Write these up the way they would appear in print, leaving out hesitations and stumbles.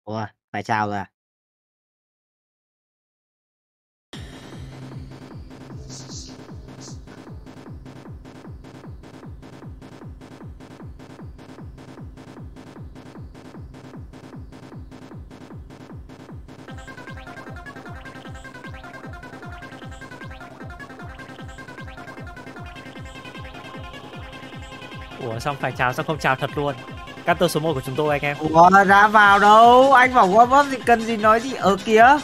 Ủa, phải chào rồi à? Ủa xong phải chào sao không chào thật luôn. Cutter số 1 của chúng tôi anh em. Ủa, đã vào đâu? Anh bảo warm up thì cần gì nói gì ở kìa.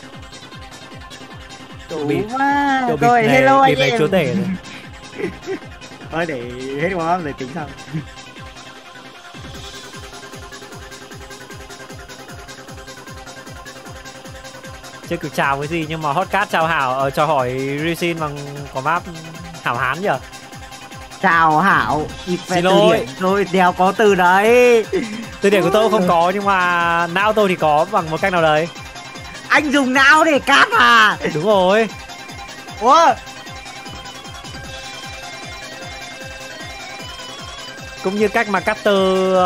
Độ bịp, Đủ mà. độ bịp Rồi, này, hello anh bịp này em. chúa tể rồi. Thôi để hết warm up rồi tính sau. Chưa kịp chào cái gì nhưng mà Hotcat chào Hảo, chào hỏi Risin bằng quả map Hảo Hán nhỉ. Chào Hảo. Kịp về Xin từ lỗi. điển rồi, đèo có từ đấy. Từ điển của tôi không có nhưng mà não tôi thì có bằng một cách nào đấy. Anh dùng não để cát à? Đúng rồi. Ủa? Cũng như cách mà Cutter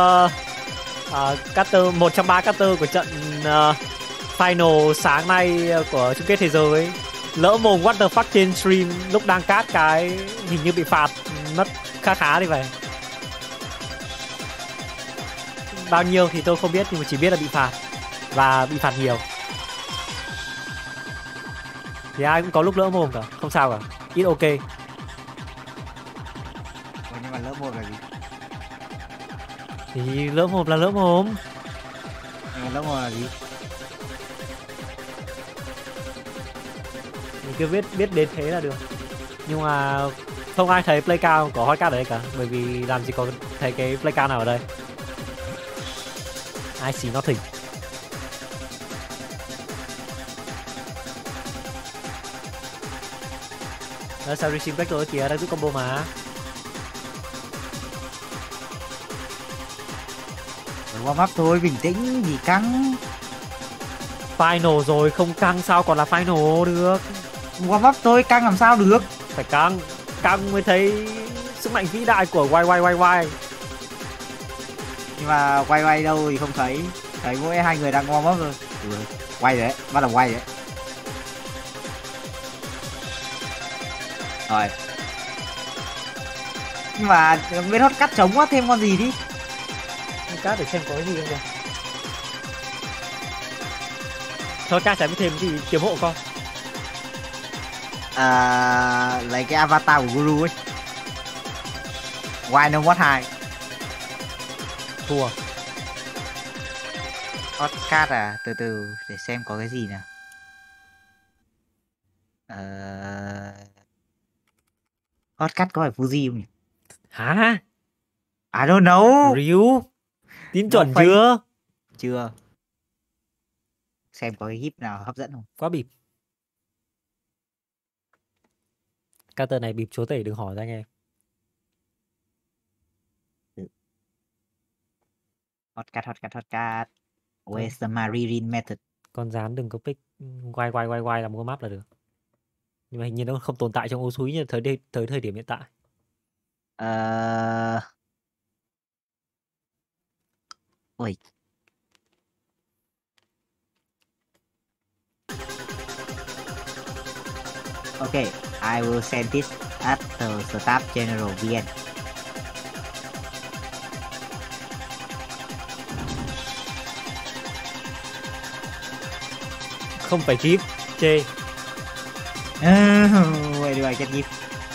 Cutter 1 trong 3 Cutter của trận final sáng nay của chung kết thế giới lỡ mồm what the fuck trên stream lúc đang cát cái hình như bị phạt mất khá đi vậy. Bao nhiêu thì tôi không biết nhưng mà chỉ biết là bị phạt và bị phạt nhiều. Thì ai cũng có lúc lỡ mồm cả, không sao cả, ít ok. Ủa, nhưng mà lỡ một là gì? Thì lỡ mồm là lỡ mồm. Nhưng mà lỡ một là gì? Mình cứ biết đến thế là được. Nhưng mà không ai thấy playcount của Hotcat ở đây cả, bởi vì làm gì có thấy cái playcount nào ở đây. I see nothing. Đó, sao Rishin Black rồi kìa, đang giữ combo mà. Warm up thôi, bình tĩnh, gì căng. Final rồi, không căng sao còn là final được. Warm up thôi, căng làm sao được. Phải căng, căng mới thấy sức mạnh vĩ đại của YYYY. Nhưng mà quay đâu thì không thấy. Thấy mỗi hai người đang warm up rồi. Quay đấy, bắt đầu quay đấy. Rồi. Nhưng mà bên hot cắt trống quá, thêm con gì đi. Cát để xem có cái gì không nhỉ. Thôi Cát sẽ thêm cái gì kiếm hộ con. Lấy cái avatar của Guru ấy. Why no mod 2. Thua. Hot card à, từ từ để xem có cái gì nào. Hot card có phải Fuji không nhỉ? Hả? I don't know. Ryu tin chuẩn No chưa? Chưa. Xem có cái hip nào hấp dẫn không? Quá bịp. Carter này bịp chúa tể đừng hỏi ra anh em. Hot card. Where's the Maririn method? Con rán đừng có pick quay làm con map là được. Nhưng mà hình như nó không tồn tại trong ô suối như thời điểm hiện tại. Ôi. Okay, I will send this at the Staff General VN. Không phải kíp, chê. Vậy được chết nhịp.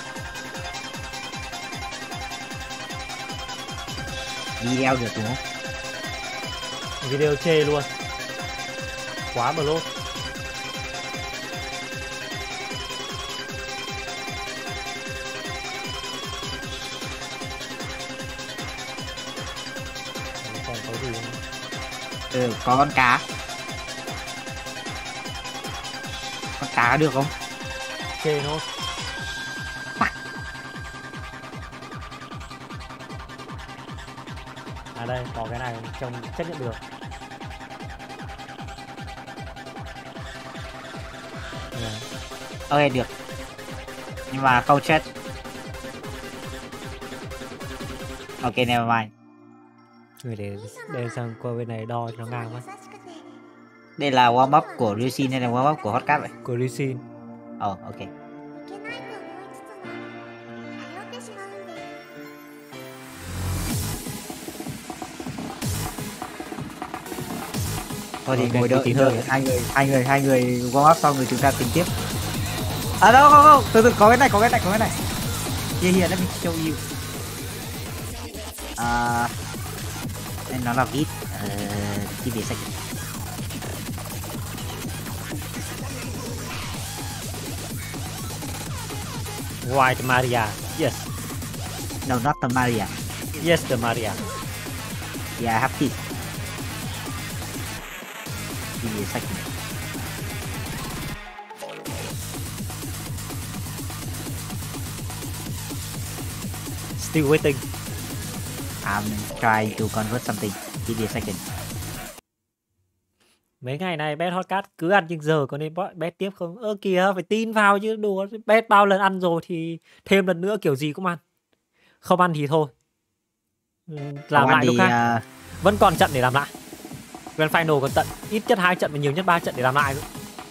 Video được đúng không? Video chê luôn. Quá bờ lốt. Còn có gì không? Có con cá. Con cá được không? Chê thôi. À đây, có cái này trông chấp nhận được. Ok được. Nhưng mà không chết. Ok never mind. Người để sang qua bên này đo cho nó ngang quá. Đây là warm up của Ryushin hay là warm up của Hotcat vậy? Của Ryushin. Ok. Thôi thì ngồi đợi thôi, hai người warm up xong rồi chúng ta tính tiếp. À đâu không, từ có cái này. Here, let me show you. Nó là vít. Give me a second. White Maria. Yes. No, not the Maria. Yes, the Maria. Yeah, I have this. Give me a second. Still waiting. I'm trying to convert something. Give me a second. Mấy ngày này bet Hotcat cứ ăn nhưng giờ có nên bet tiếp không? Kìa, phải tin vào chứ đùa. Bet bao lần ăn rồi thì thêm lần nữa kiểu gì cũng ăn. Không ăn thì thôi. Làm lại lúc khác. Vẫn còn trận để làm lại. Grand Final còn tận ít nhất 2 trận và nhiều nhất 3 trận để làm lại nữa.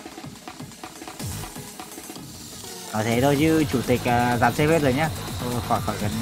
Nói thế thôi chứ chủ tịch dám xếp hết rồi nhá. Khỏi gần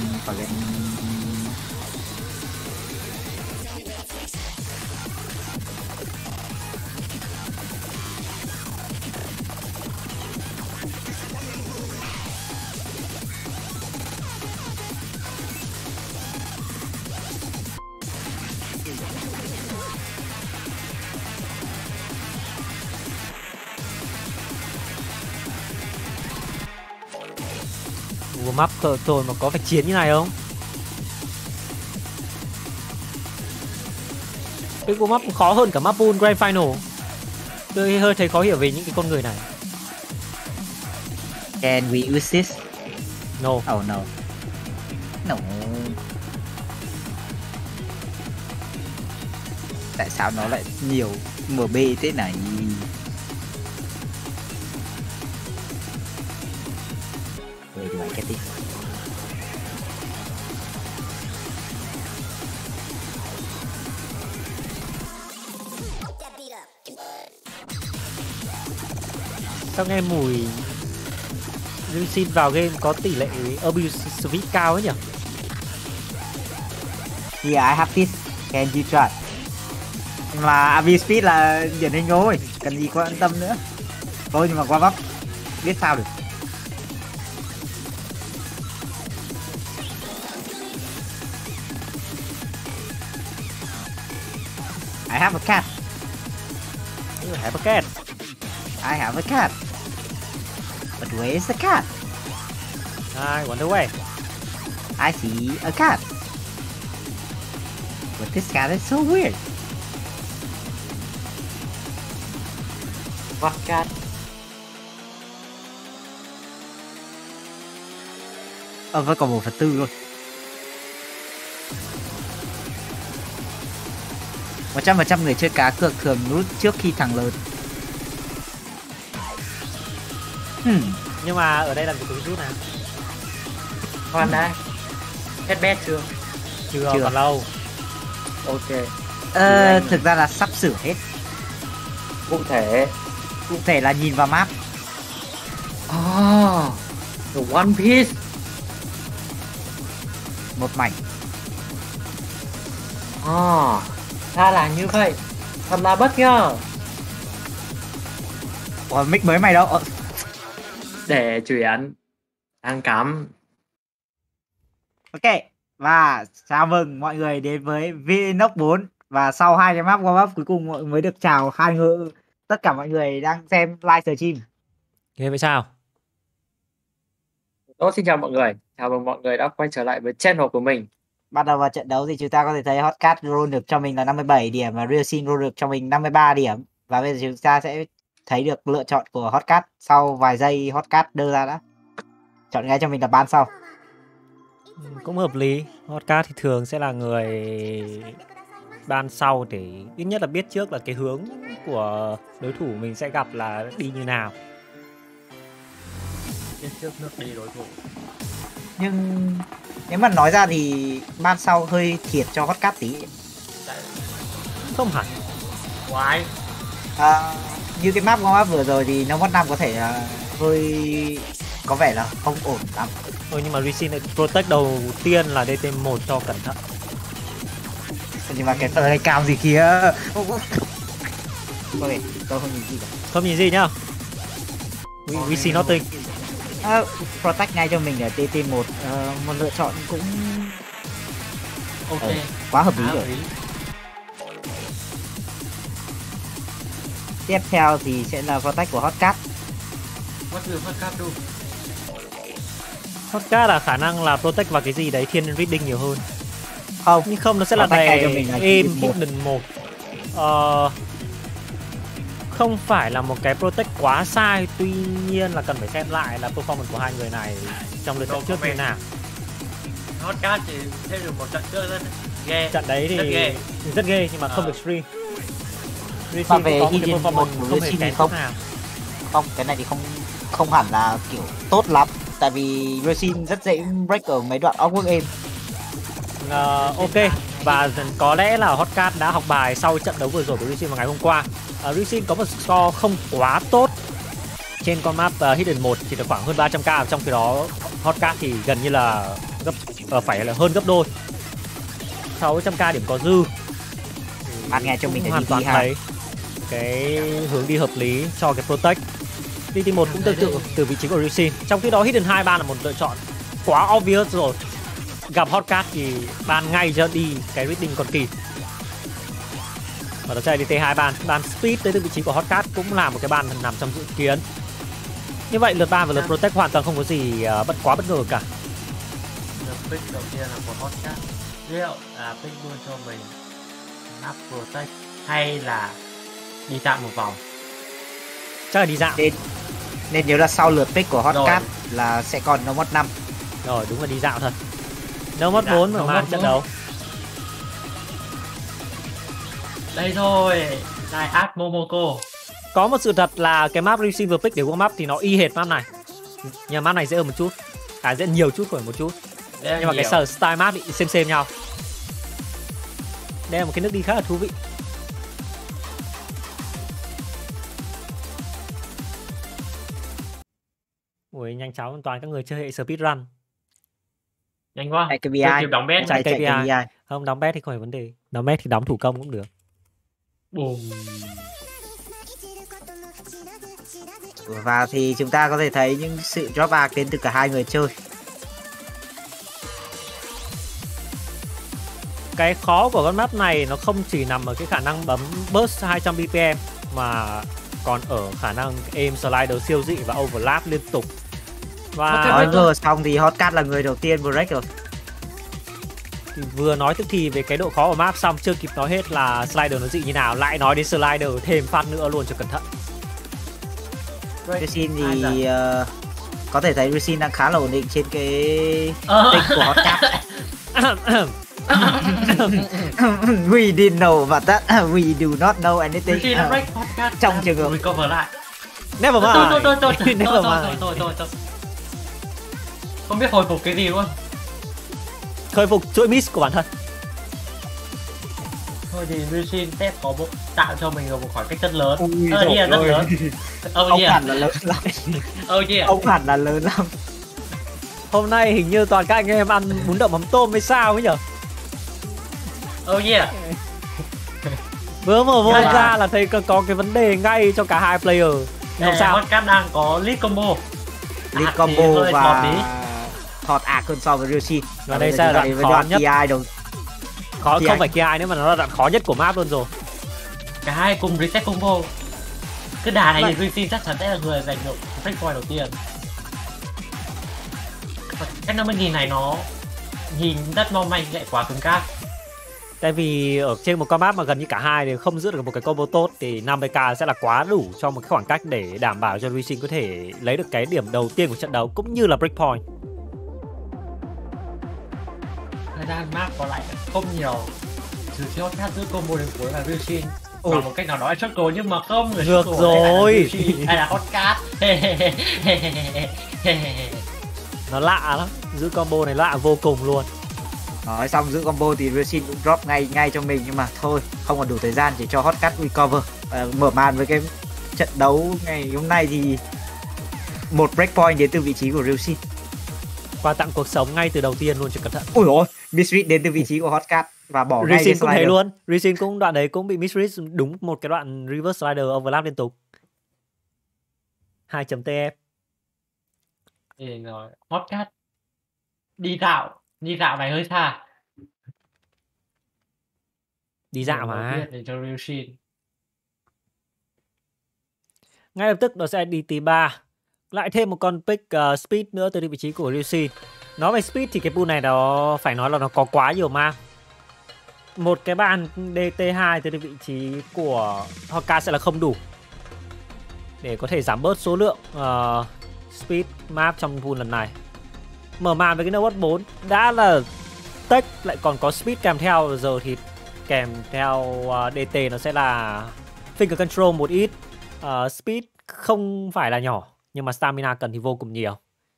warm up rồi mà có phải chiến như này không? Cái warm up khó hơn cả map pool Grand Final. Tôi hơi thấy khó hiểu về những cái con người này. Can we use this? No. Oh no. No. Tại sao nó lại nhiều MB thế này? Where do I get this? Sao nghe mùi Ryushin vào game có tỷ lệ abuse speed cao ấy nhỉ? Yeah, I have this. Can you try? Nhưng mà abuse speed là điển hình thôi, cần gì quan tâm nữa. Thôi nhưng mà qua bắp biết sao được. I have a cat. You have a cat. I have a cat. But where is the cat? I wonder why. I see a cat. But this cat is so weird. What cat? Vẫn còn 1/4 luôn. 100% người chơi cá cược thường nút trước khi thằng lớn. Nhưng mà ở đây làm gì có cái rút nào? Khoan đã. Hết bet chưa? Chưa, còn lâu. Ok. Thực ra là sắp sửa hết. Cụ thể là nhìn vào map. The One Piece. Một mảnh. Ra là như vậy. Thật là bất ngờ. Còn mic mới mày đâu? Để chuyển. Đang cắm. Ok. Và chào mừng mọi người đến với Vinox 4. Và sau 2 cái map warm up cuối cùng mọi người mới được chào tất cả mọi người đang xem live stream. Nghe vậy sao? Xin chào mọi người. Chào mừng mọi người đã quay trở lại với channel của mình. Bắt đầu vào trận đấu thì chúng ta có thể thấy Hotcat roll được cho mình là 57 điểm và Ryushin roll được cho mình 53 điểm. Và bây giờ chúng ta sẽ thấy được lựa chọn của Hotcat. Sau vài giây Hotcat đưa ra đã. Chọn ngay cho mình là ban sau. Cũng hợp lý. Hotcat thì thường sẽ là người ban sau để ít nhất là biết trước là cái hướng của đối thủ mình sẽ gặp là đi như nào. Biết trước nước đi đối thủ. Nhưng nếu mà nói ra thì ban sau hơi thiệt cho Hotcat tí. Không hẳn. Why? Như cái map warm up vừa rồi thì Nomad 5 có thể hơi có vẻ là không ổn lắm. Nhưng mà Recin lại protect đầu tiên là DT1 cho cẩn thận. Nhưng mà cái tờ cao gì kia. Tôi không nhìn gì cả. Không nhìn gì nhá. We see nothing. Protect ngay cho mình ở TT1, một lựa chọn cũng Ok. quá hợp lý rồi. Tiếp theo thì sẽ là protect của Hotcat. Hotcat luôn. Hotcat là khả năng là protect vào cái gì đấy thiên reading nhiều hơn. Không, Nhưng không, nó sẽ là đè aim hidden 1. Không phải là một cái protect quá sai, tuy nhiên là cần phải xem lại là performance của hai người này trong lượt trận trước như nào. Hotcat thì thêm được một trận chơi rất ghê. Trận đấy thì rất ghê nhưng mà không được stream. Mà về hidden performance không hề kém chút nào. Không, cái này thì không hẳn là kiểu tốt lắm, tại vì Resin rất dễ break ở mấy đoạn awkward aim. Ok, và có lẽ là Hotcat đã học bài sau trận đấu vừa rồi của Resin vào ngày hôm qua. Resin có một score không quá tốt trên con map Hidden 1, chỉ được khoảng hơn 300k, trong khi đó Hotcat thì gần như là phải là hơn gấp đôi, 600k điểm có dư. Bạn nghe cho mình hoàn toàn thấy cái hướng đi hợp lý cho cái protect. DT1 cũng tương tự từ vị trí của Resin, trong khi đó Hidden 2 ban là một lựa chọn quá obvious rồi. Gặp Hotcat thì ban ngay cho đi cái reading còn kịp. Và đó chơi DT2 ban speed tới từ vị trí của Hotcat cũng là một cái ban nằm trong dự kiến. Như vậy lượt ban và lượt protect hoàn toàn không có gì quá bất ngờ cả. Lượt pick đầu tiên là của Hotcat. Liệu là pick luôn cho mình map protect hay là đi dạo một vòng? Chắc là đi dạo. Nên nhớ là sau lượt pick của Hotcat là sẽ còn Nomad 5. Rồi, đúng là đi dạo thật. Nomad 4 mở màn trận đấu. Đây rồi, Đại Art Momoko. Có một sự thật là cái map Resin vừa pick để warm map thì nó y hệt map này. Nhưng map này dễ hơn một chút. Dễ nhiều chút khỏi một chút. Nhưng mà cái style map bị xem nhau. Đây là một cái nước đi khá là thú vị. Ui, nhanh chóng toàn các người chơi hệ speedrun. Nhanh quá. KPI. Đóng bet. Chạy KPI. Không, đóng bet thì không phải vấn đề. Đóng bet thì đóng thủ công cũng được. Và thì chúng ta có thể thấy những sự drop back đến từ cả hai người chơi. Cái khó của con map này nó không chỉ nằm ở cái khả năng bấm burst 200 BPM mà còn ở khả năng aim slider siêu dị và overlap liên tục. Và nói vừa xong thì Hotcat là người đầu tiên break rồi. Thì vừa nói tức thì về cái độ khó của map xong chưa kịp nói hết là slider nó dị như nào, lại nói đến slider thêm phát nữa luôn cho cẩn thận. Resin thì có thể thấy Resin đang khá là ổn định trên cái tích của Hotcat. We didn't know but that we do not know anything. Trong trường hợp recover lại. Never mind. Never mind. Thôi. Không biết hồi phục cái gì luôn. Khôi phục chuỗi miss của bản thân. Thôi thì Resin test có một tạo cho mình một khoảng cách rất lớn. Rất lớn. Ông hẳn là lớn lắm. Ông hẳn là lớn lắm. Hôm nay hình như toàn các anh em ăn bún đậu mắm tôm hay sao ấy nhở? Vừa mở vô ra là thấy có cái vấn đề ngay cho cả hai player. Không sao. Hotcat đang có lead combo. Lead combo và thọt ạc hơn so với Resin. Và đây sẽ là đoạn khó nhất. Không phải KI nữa mà nó là đoạn khó nhất của map luôn rồi. Cả hai cùng reset combo. Cứ đà này thì Resin chắc chắn sẽ là người giành được breakpoint đầu tiên. Cách nó mới nhìn này nó nhìn rất mong manh lại quá cứng cáp. Tại vì ở trên một con map mà gần như cả hai đều không giữ được một cái combo tốt thì 50k sẽ là quá đủ cho một cái khoảng cách để đảm bảo cho Resin có thể lấy được cái điểm đầu tiên của trận đấu cũng như là breakpoint. Thời gian map còn lại không nhiều, trừ khi Hotcat giữ combo đến cuối là Resin. Và một cách nào đó là Choco nhưng mà không người được rồi. Hay là Hotcat. Nó lạ lắm, giữ combo này lạ vô cùng luôn. Nói xong giữ combo thì Resin cũng drop ngay cho mình, nhưng mà thôi không còn đủ thời gian để cho Hotcat recover. Mở màn với cái trận đấu ngày hôm nay thì một breakpoint đến từ vị trí của Ryushin. Quà tặng cuộc sống ngay từ đầu tiên luôn, chỉ cẩn thận. Ui ôi, misread đến từ vị trí của Hotcat và bỏ ngay cái Ryushin cũng thế slider. luôn. Ryushin cũng đoạn đấy cũng bị misread đúng một cái đoạn reverse slider overlap liên tục. 2.tf. Rồi, Hotcat đi dạo này hơi xa. Đi dạo mà. Để cho Ryushin. Ngay lập tức nó sẽ đi T3. Lại thêm một con pick speed nữa từ vị trí của Ryushin. Nói về speed thì cái pool này nó phải nói là nó có quá nhiều ma. Một cái bàn DT2 từ vị trí của Hotcat sẽ là không đủ để có thể giảm bớt số lượng speed map trong pool lần này. Mở màn với cái Nobot 4 đã là tech lại còn có speed kèm theo, giờ thì kèm theo DT nó sẽ là finger control một ít. Speed không phải là nhỏ nhưng mà stamina cần thì vô cùng nhiều.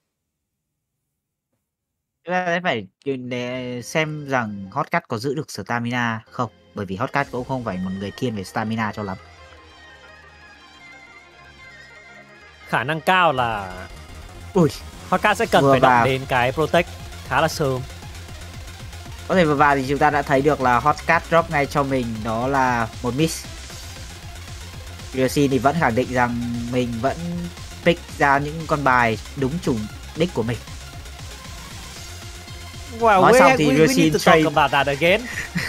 Chúng ta sẽ phải xem rằng Hotcat có giữ được stamina không, bởi vì Hotcat cũng không phải một người thiên về stamina cho lắm. Khả năng cao là Ui, Hotcat sẽ cần phải động đến cái protect khá là sớm. có thể vừa vào thì chúng ta đã thấy được là Hotcat drop ngay cho mình đó là một miss. Ryushin thì vẫn khẳng định rằng mình vẫn pick ra những con bài đúng chủ đích của mình. Wow, nói xong thì we Ryushin need to trade talk about that again.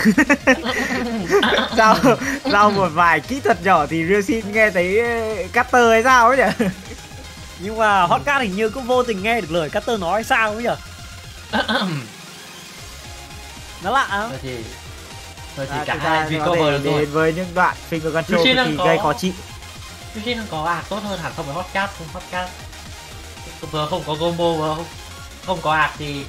sau một vài kỹ thuật nhỏ thì Ryushin nghe thấy Cutter hay sao ấy nhỉ? Nhưng mà Hotcat hình như cũng vô tình nghe được lời Cutter nói hay sao ấy nhỉ? Nó lạ. Thôi thì cả hai recover đến với những đoạn finger control thì gây khó chịu. Ryushin đang có tốt hơn hẳn so với Hotcat. Hotcat vừa không có combo vừa không có thì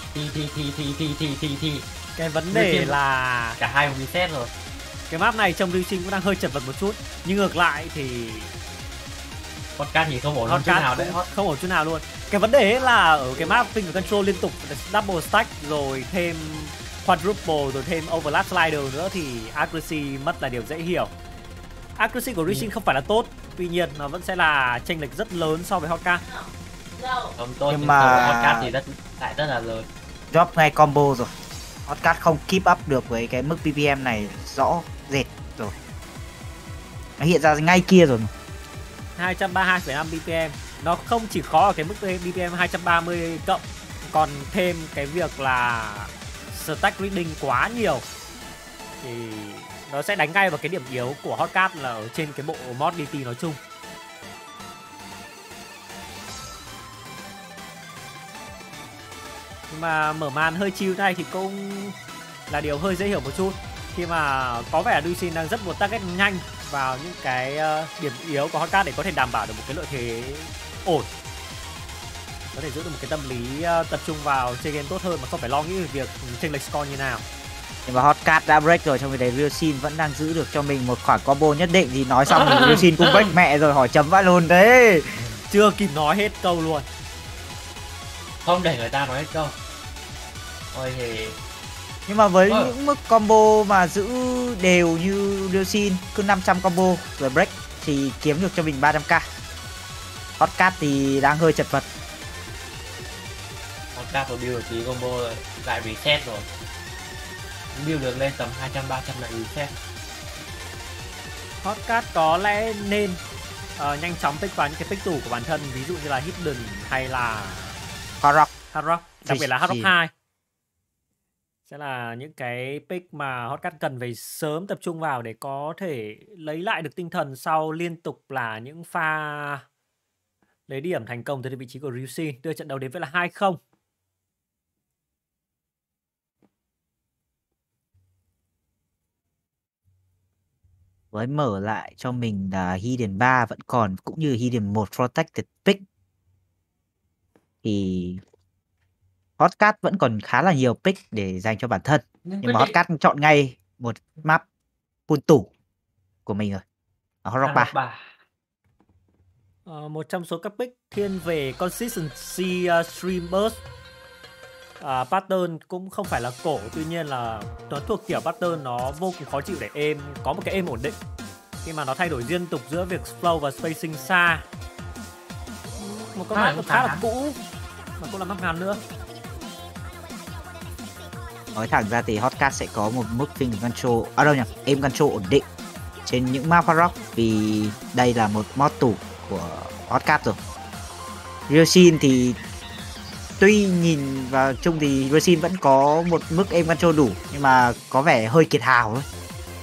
cái vấn đề là cả hai cùng reset rồi. Cái map này trông Ryushin cũng đang hơi chật vật một chút, nhưng ngược lại thì Hotcat thì không ổn chút nào đấy, không ổn chút nào luôn. Cái vấn đề là ở cái map finger control liên tục double stack rồi thêm quadruple rồi thêm overlap slider nữa thì accuracy mất là điều dễ hiểu. Accuracy của Ryushin không phải là tốt, tuy nhiên nó vẫn sẽ là chênh lệch rất lớn so với Hotcat. Không tốt, nhưng mà Hotcat thì rất là lớn. Drop ngay combo rồi. Hotcat không keep up được với cái mức BPM này rõ rệt rồi. Nó hiện ra ngay kia rồi. 232,5 BPM. Nó không chỉ khó ở cái mức BPM 230 cộng, còn thêm cái việc là stack reading quá nhiều thì nó sẽ đánh ngay vào cái điểm yếu của Hotcat là ở trên cái bộ mod DT nói chung. Nhưng mà mở màn hơi chill này thì cũng là điều hơi dễ hiểu một chút, khi mà có vẻ Ryushin đang rất muốn target nhanh vào những cái điểm yếu của Hotcat để có thể đảm bảo được một cái lợi thế ổn, có thể giữ được một cái tâm lý tập trung vào chơi game tốt hơn mà không phải lo nghĩ về việc chênh lệch score như nào. Nhưng mà Hotcat đã break rồi, trong khi đấy Ryushin vẫn đang giữ được cho mình một khoảng combo nhất định, thì nói xong thì Ryushin cũng break mẹ rồi, hỏi chấm vãi luôn đấy. Chưa kịp nói hết câu luôn. Không để người ta nói hết câu. Ôi thì... Nhưng mà với những mức combo mà giữ đều như Ryushin, cứ 500 combo rồi break thì kiếm được cho mình 300k. Hotcat thì đang hơi chật vật. Hotcat có build tí combo rồi, lại reset rồi. Build được lên tầm 200-300 lại reset. Hotcat có lẽ nên nhanh chóng pick vào những cái pick tủ của bản thân, ví dụ như là Hidden hay là Hard Rock, đặc biệt là Hard Rock 2. Sẽ là những cái pick mà Hotcat cần phải sớm tập trung vào để có thể lấy lại được tinh thần sau liên tục là những pha lấy điểm thành công từ vị trí của Ryushin, đưa trận đấu đến với là 2-0. Với mở lại cho mình là Hidden 3 vẫn còn, cũng như Hidden 1 Protected Pick, thì Hotcat vẫn còn khá là nhiều pick để dành cho bản thân. Nhưng mà Hotcat chọn ngay một map pool tủ của mình rồi, Hard Rock 3. Một trong số các pick thiên về consistency stream burst. Pattern cũng không phải là cổ, tuy nhiên là nó thuộc kiểu pattern nó vô cùng khó chịu để aim, có một cái aim ổn định. khi mà nó thay đổi liên tục giữa việc flow và spacing xa. Một con map khá là cũ mà cũng là map ngắn nữa. Nói thẳng ra thì Hotcast sẽ có một mức finger control, đâu nhỉ, aim control ổn định trên những map hard rock vì đây là một mod tủ của Hotcast rồi. Ryosin thì tuy nhìn vào chung thì Ryosin vẫn có một mức aim control đủ nhưng mà có vẻ hơi kiệt hào thôi.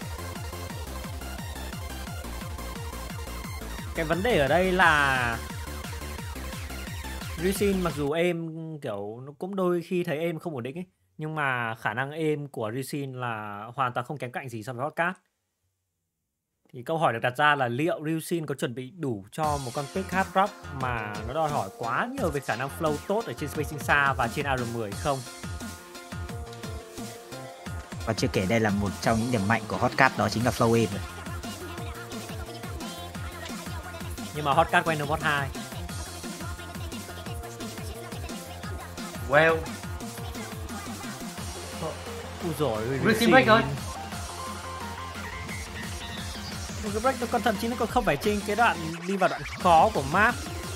Cái vấn đề ở đây là Ryosin mặc dù aim kiểu nó cũng đôi khi thấy aim không ổn định ấy, nhưng mà khả năng aim của Ryosin là hoàn toàn không kém cạnh gì so với Hotcast. Thì câu hỏi được đặt ra là liệu Ryosin có chuẩn bị đủ cho một con pick hard rock mà nó đòi hỏi quá nhiều về khả năng flow tốt ở trên spacing xa và trên AR10 không? Và chưa kể đây là một trong những điểm mạnh của Hotcast, đó chính là flow aim rồi. Nhưng mà Hotcast quen mod 2. Well, Ui dồi ôi, Ryosin break rồi. Cái break nó còn thậm chí nó còn không phải trên cái đoạn đi vào đoạn khó của map.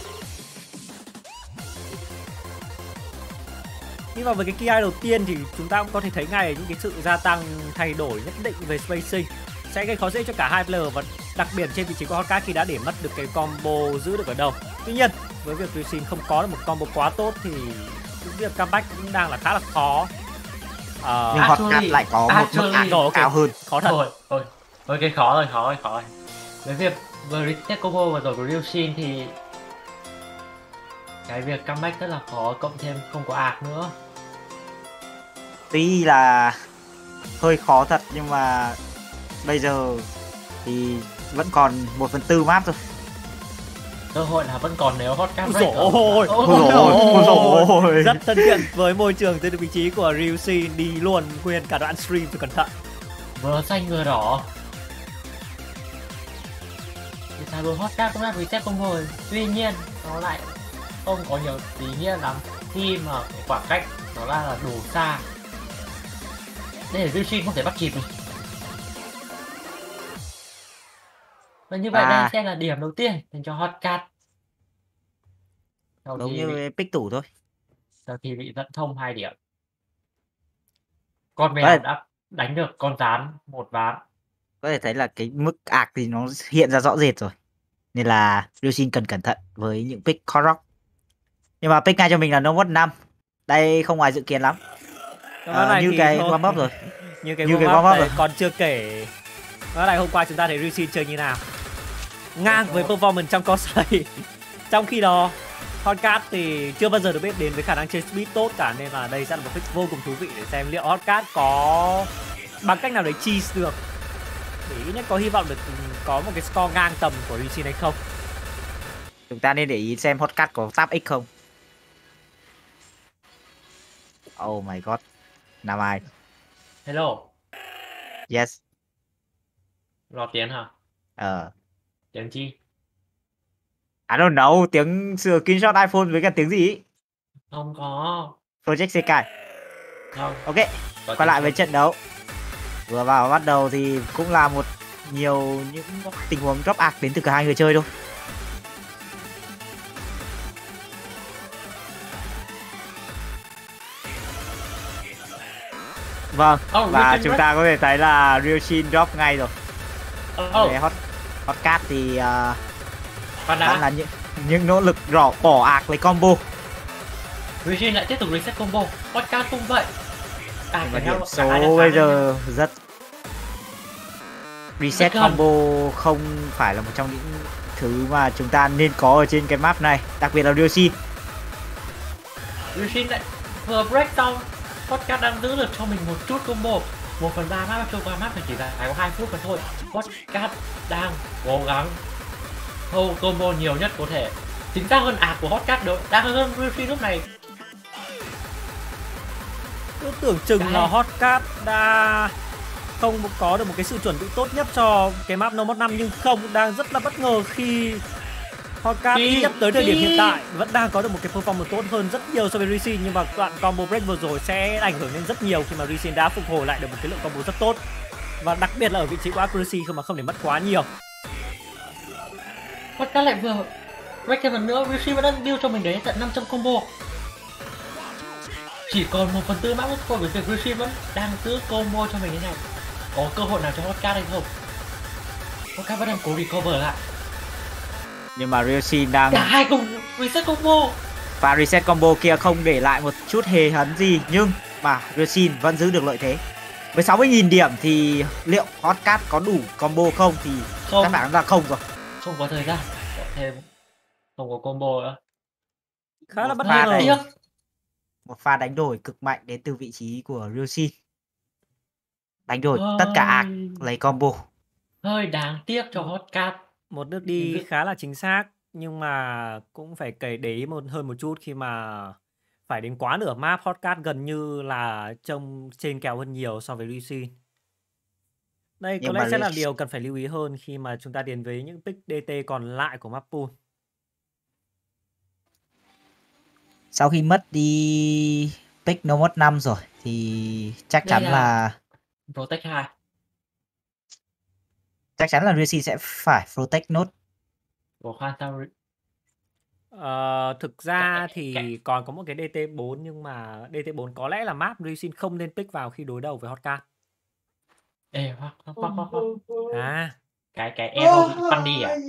Nhưng mà với cái KI đầu tiên thì chúng ta cũng có thể thấy ngay những cái sự gia tăng thay đổi nhất định về spacing sẽ gây khó dễ cho cả hai player, và đặc biệt trên vị trí của Hotcast khi đã để mất được cái combo giữ được ở đâu. Tuy nhiên với việc Ryosin không có được một combo quá tốt thì việc comeback cũng đang là khá là khó. Nhưng Hotcast lại có một mức ạc cao hơn. Khó thật. Thôi cái khó rồi. Với việc vừa reset combo vừa rồi của Ryosin thì cái việc comeback rất là khó, cộng thêm không có ạc nữa. Tuy là hơi khó thật nhưng mà bây giờ thì vẫn còn 1/4 map thôi. Cơ hội là vẫn còn nếu Hotcast break. Ôi. Rất thân thiện với môi trường từ vị trí của Ryosin, đi luôn nguyên cả đoạn stream cho cẩn thận. Vừa xanh vừa đỏ. Thì sao vừa Hotcast cũng đã reset combo rồi. Tuy nhiên nó lại không có nhiều ý nghĩa lắm khi mà khoảng cách nó là đủ xa để Ryosin không thể bắt kịp được. Và như vậy đây sẽ là điểm đầu tiên dành cho Hotcast. Giống như pick tủ thôi. Sau khi bị dẫn thông 2 điểm. Con mèo đã đánh được con rán 1 ván. Có thể thấy là cái mức ạc thì nó hiện ra rõ rệt rồi. Nên là Ryosin cần cẩn thận với những pick hard rock. Nhưng mà pick ngay cho mình là No Mod 5. Đây không ngoài dự kiến lắm. Như cái warm up rồi. Như cái warm up rồi. Còn chưa kể đó là hôm qua chúng ta thấy Ryosin chơi như nào. Ngang với performance trong cosplay. Trong khi đó Hotcast thì chưa bao giờ được biết đến với khả năng chơi speed tốt cả, nên là đây sẽ là một pick vô cùng thú vị để xem liệu Hotcast có bằng cách nào để cheese được, để ít nhất có hy vọng được có một cái score ngang tầm của Ryosin hay không. Chúng ta nên để ý xem Hotcast có tap X không. Oh my god. Nam ai? Hello. Yes. Lo tiếng hả? Tiếng chi? I don't know, tiếng screenshot iPhone với cả tiếng gì ý? Không có. Project Sekai. Không. Ok, quay lại với trận đấu. Vừa vào bắt đầu thì cũng là nhiều những tình huống drop ạc đến từ cả hai người chơi thôi. Vâng, và chúng ta có thể thấy là Ryosin drop ngay rồi. Hotcast thì vẫn là những nỗ lực bỏ ạc lấy combo. Ryosin lại tiếp tục reset combo. Hotcast cũng vậy. Và điểm số bây giờ rất reset combo không phải là một trong những thứ mà chúng ta nên có ở trên cái map này, đặc biệt là Ryosin. Ryosin lại vừa break xong, Hotcast đang giữ được cho mình một chút combo. 1/3 map trôi qua map chỉ là có 2 phút mà thôi. Hotcast đang cố gắng hold combo nhiều nhất có thể. Chính xác hơn ạc của Hotcast được, đang hơn Ryosin lúc này. Tôi tưởng chừng là Hotcast đã không có được một cái sự chuẩn bị tốt nhất cho cái map No Mod 5, nhưng không, đang rất là bất ngờ khi Hotcast ít nhất tới thời điểm hiện tại vẫn đang có được một cái performance tốt hơn rất nhiều so với Ryosin. Nhưng mà đoạn combo break vừa rồi sẽ ảnh hưởng đến rất nhiều khi mà Ryosin đã phục hồi lại được một cái lượng combo rất tốt, và đặc biệt là ở vị trí của accuracy không để mất quá nhiều. Hotcast lại vừa break thêm lần nữa, Rishi vẫn đang build cho mình đấy tận 500 combo. Chỉ còn 1/4 map thôi với việc Rishi vẫn đang giữ combo cho mình thế này. Có cơ hội nào cho Hotcast hay không? Hotcast vẫn đang cố recover lại. Nhưng mà Ryosin đang Cả hai cùng reset combo. và reset combo kia không để lại một chút hề hấn gì, nhưng mà Ryosin vẫn giữ được lợi thế. Với 60.000 điểm thì liệu Hotcast có đủ combo không thì Không. các bạn là không rồi. Không có thời gian. Có thêm không có combo nữa. Khá là bất pha ngờ. này. Tiếc. Một pha đánh đổi cực mạnh đến từ vị trí của Ryosin. Đánh đổi tất cả ạc lấy combo. Hơi đáng tiếc cho Hotcast. Một nước đi khá là chính xác, nhưng mà cũng phải để ý hơn một chút khi mà phải đến quá nửa map Hotcast gần như là trông trên kèo hơn nhiều so với Rishi. Đây Nhưng có lẽ mà sẽ là điều cần phải lưu ý hơn khi mà chúng ta đến với những pick DT còn lại của map pool. Sau khi mất đi pick No Mod 5 rồi thì chắc Đây chắn là- là Protect 2. chắc chắn là Ryosin sẽ phải protect nốt. Ủa khoan sao Thực ra Kệ- thì còn có một cái DT4, nhưng mà DT4 có lẽ là map Rishi không nên pick vào khi đối đầu với Hotcast. Ê, hoặc. À, Cái arrow bị phân đi à?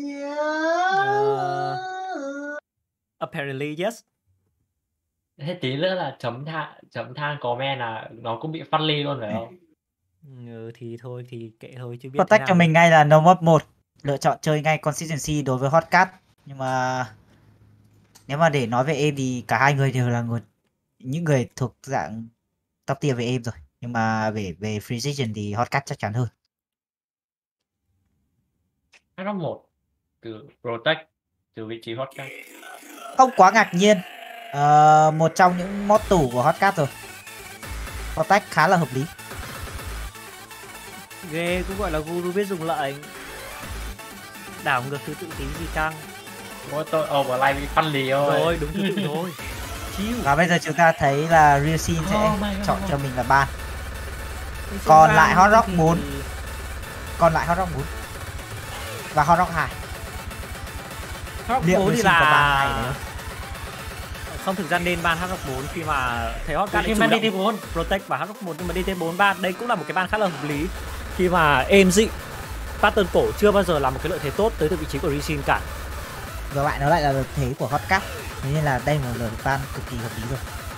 apparently yes. Thế tí nữa là chấm than comment là nó cũng bị phân ly luôn phải không? Thì thôi thì kệ thôi chứ biết Protect thế cho nào mình được. ngay là No Mod 1. Lựa chọn chơi ngay consistency đối với Hotcast. Nhưng mà nếu mà để nói về em thì cả hai người đều là những người thuộc dạng top tier về em rồi. Nhưng mà về precision thì Hotcast chắc chắn hơn. Arrow 1 từ protect từ vị trí Hotcast. Không quá ngạc nhiên. Một trong những mod tủ của Hotcast rồi. Protect khá là hợp lý. Ghê, cũng gọi là guru biết dùng lệnh. Đảo ngược thứ tự tính gì căng. Mỗi tôi overlay bị phân lì thôi. Rồi, đúng thứ tự thôi. Chill. Và bây giờ chúng ta thấy là Ryosin sẽ Oh my God. chọn cho mình là ban. Thế Còn trên lại ban Hot Rock thì- 4. Còn lại Hot Rock 4 và Hot Rock 2. Hot Rock Liệu 4 thì Ryosin có ban hay là đấy không, thực ra nên ban Hot Rock 4 khi mà thấy Hotcast Khi chủ mà động DT4 protect và Hot Rock 1, nhưng mà DT4 ban đây cũng là một cái ban khá là hợp lý khi mà êm dị. Pattern cổ chưa bao giờ là một cái lợi thế tốt tới từ vị trí của Ryosin cả. Và lại nó lại là lợi thế của Hotcast. Thế nên là đây là một lời ban cực kỳ hợp lý rồi.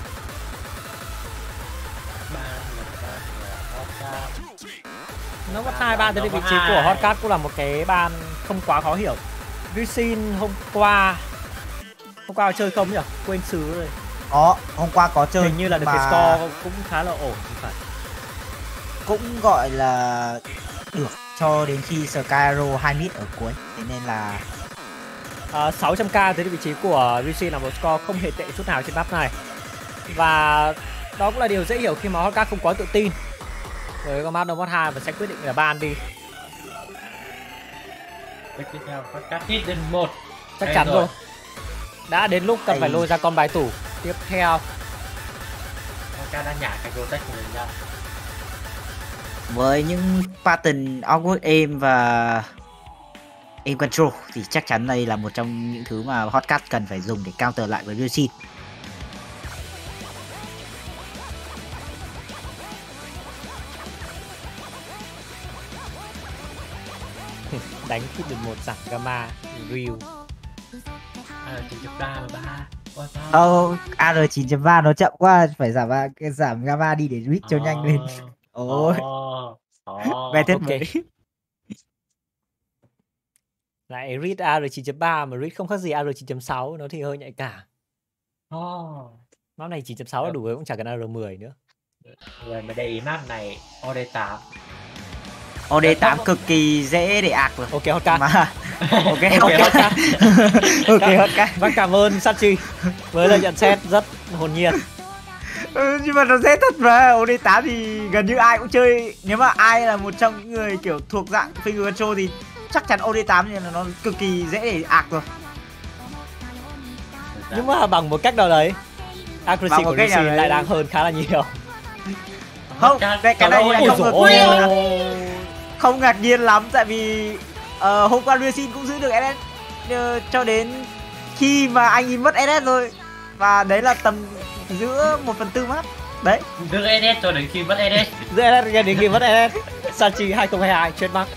Nó có hai ban tới từ vị trí của Hotcast cũng là một cái ban không quá khó hiểu. Ryosin hôm qua chơi không nhỉ? Quên xứ rồi. Hôm qua có chơi Hình như là được mà cái score cũng khá là ổn thì phải. cũng gọi là được cho đến khi Skyro 2 mid ở cuối. Thế nên là 600k tới vị trí của Rishi là một score không hề tệ chút nào trên map này. Và đó cũng là điều dễ hiểu khi mà Hotcast không quá tự tin với con map No Mod 2 và sẽ quyết định là ban đi. tiếp theo Hotcast hit đến 1. Chắc Đây chắn rồi. rồi. Đã đến lúc cần phải Đây. lôi ra con bài tủ tiếp theo. Hotcast đã nhả cái protect của mình ra. với những pattern awkward aim và aim control thì chắc chắn đây là một trong những thứ mà Hotcast cần phải dùng để counter lại với Ryosin. Đánh cứ được một giảm gamma real. Chỉ chụp ra mà ba. AR9.3 nó chậm quá, phải giảm gamma đi để read cho nhanh lên. Ôi, về thiết ok. mới. Lại read AR9.3 mà read không khác gì AR9.6, nó thì hơi nhạy cảm. Map này 9.6 là đủ rồi, cũng chẳng cần AR10 nữa. Người mà để ý map này OD8. OD8 cực kỳ dễ để ạc rồi. Ok Hotcast. Mà ok Hotcast. ok Hotcast. Vâng, cảm ơn Sachi với lời nhận xét rất hồn nhiên. Nhưng mà nó dễ thật mà. OD8 thì gần như ai cũng chơi. Nếu mà ai là một trong những người kiểu thuộc dạng finger control thì chắc chắn OD8 thì nó cực kỳ dễ để ạc rồi. Nhưng mà bằng một cách nào đấy, accuracy Bằng một của cách nào Rishi đấy. lại đáng hơn khá là nhiều. Không, cái này là Ôi không dồi ngạc ôi. nhiên. Không ngạc nhiên lắm tại vì hôm qua Ryosin cũng giữ được LS cho đến khi mà anh ấy mất SS rồi. Và đấy là tầm giữa 1/4 map. Đấy. Giữ SS cho đến khi mất SS. Giữ SS đến khi mất SS. Sanchi 2022 trademark.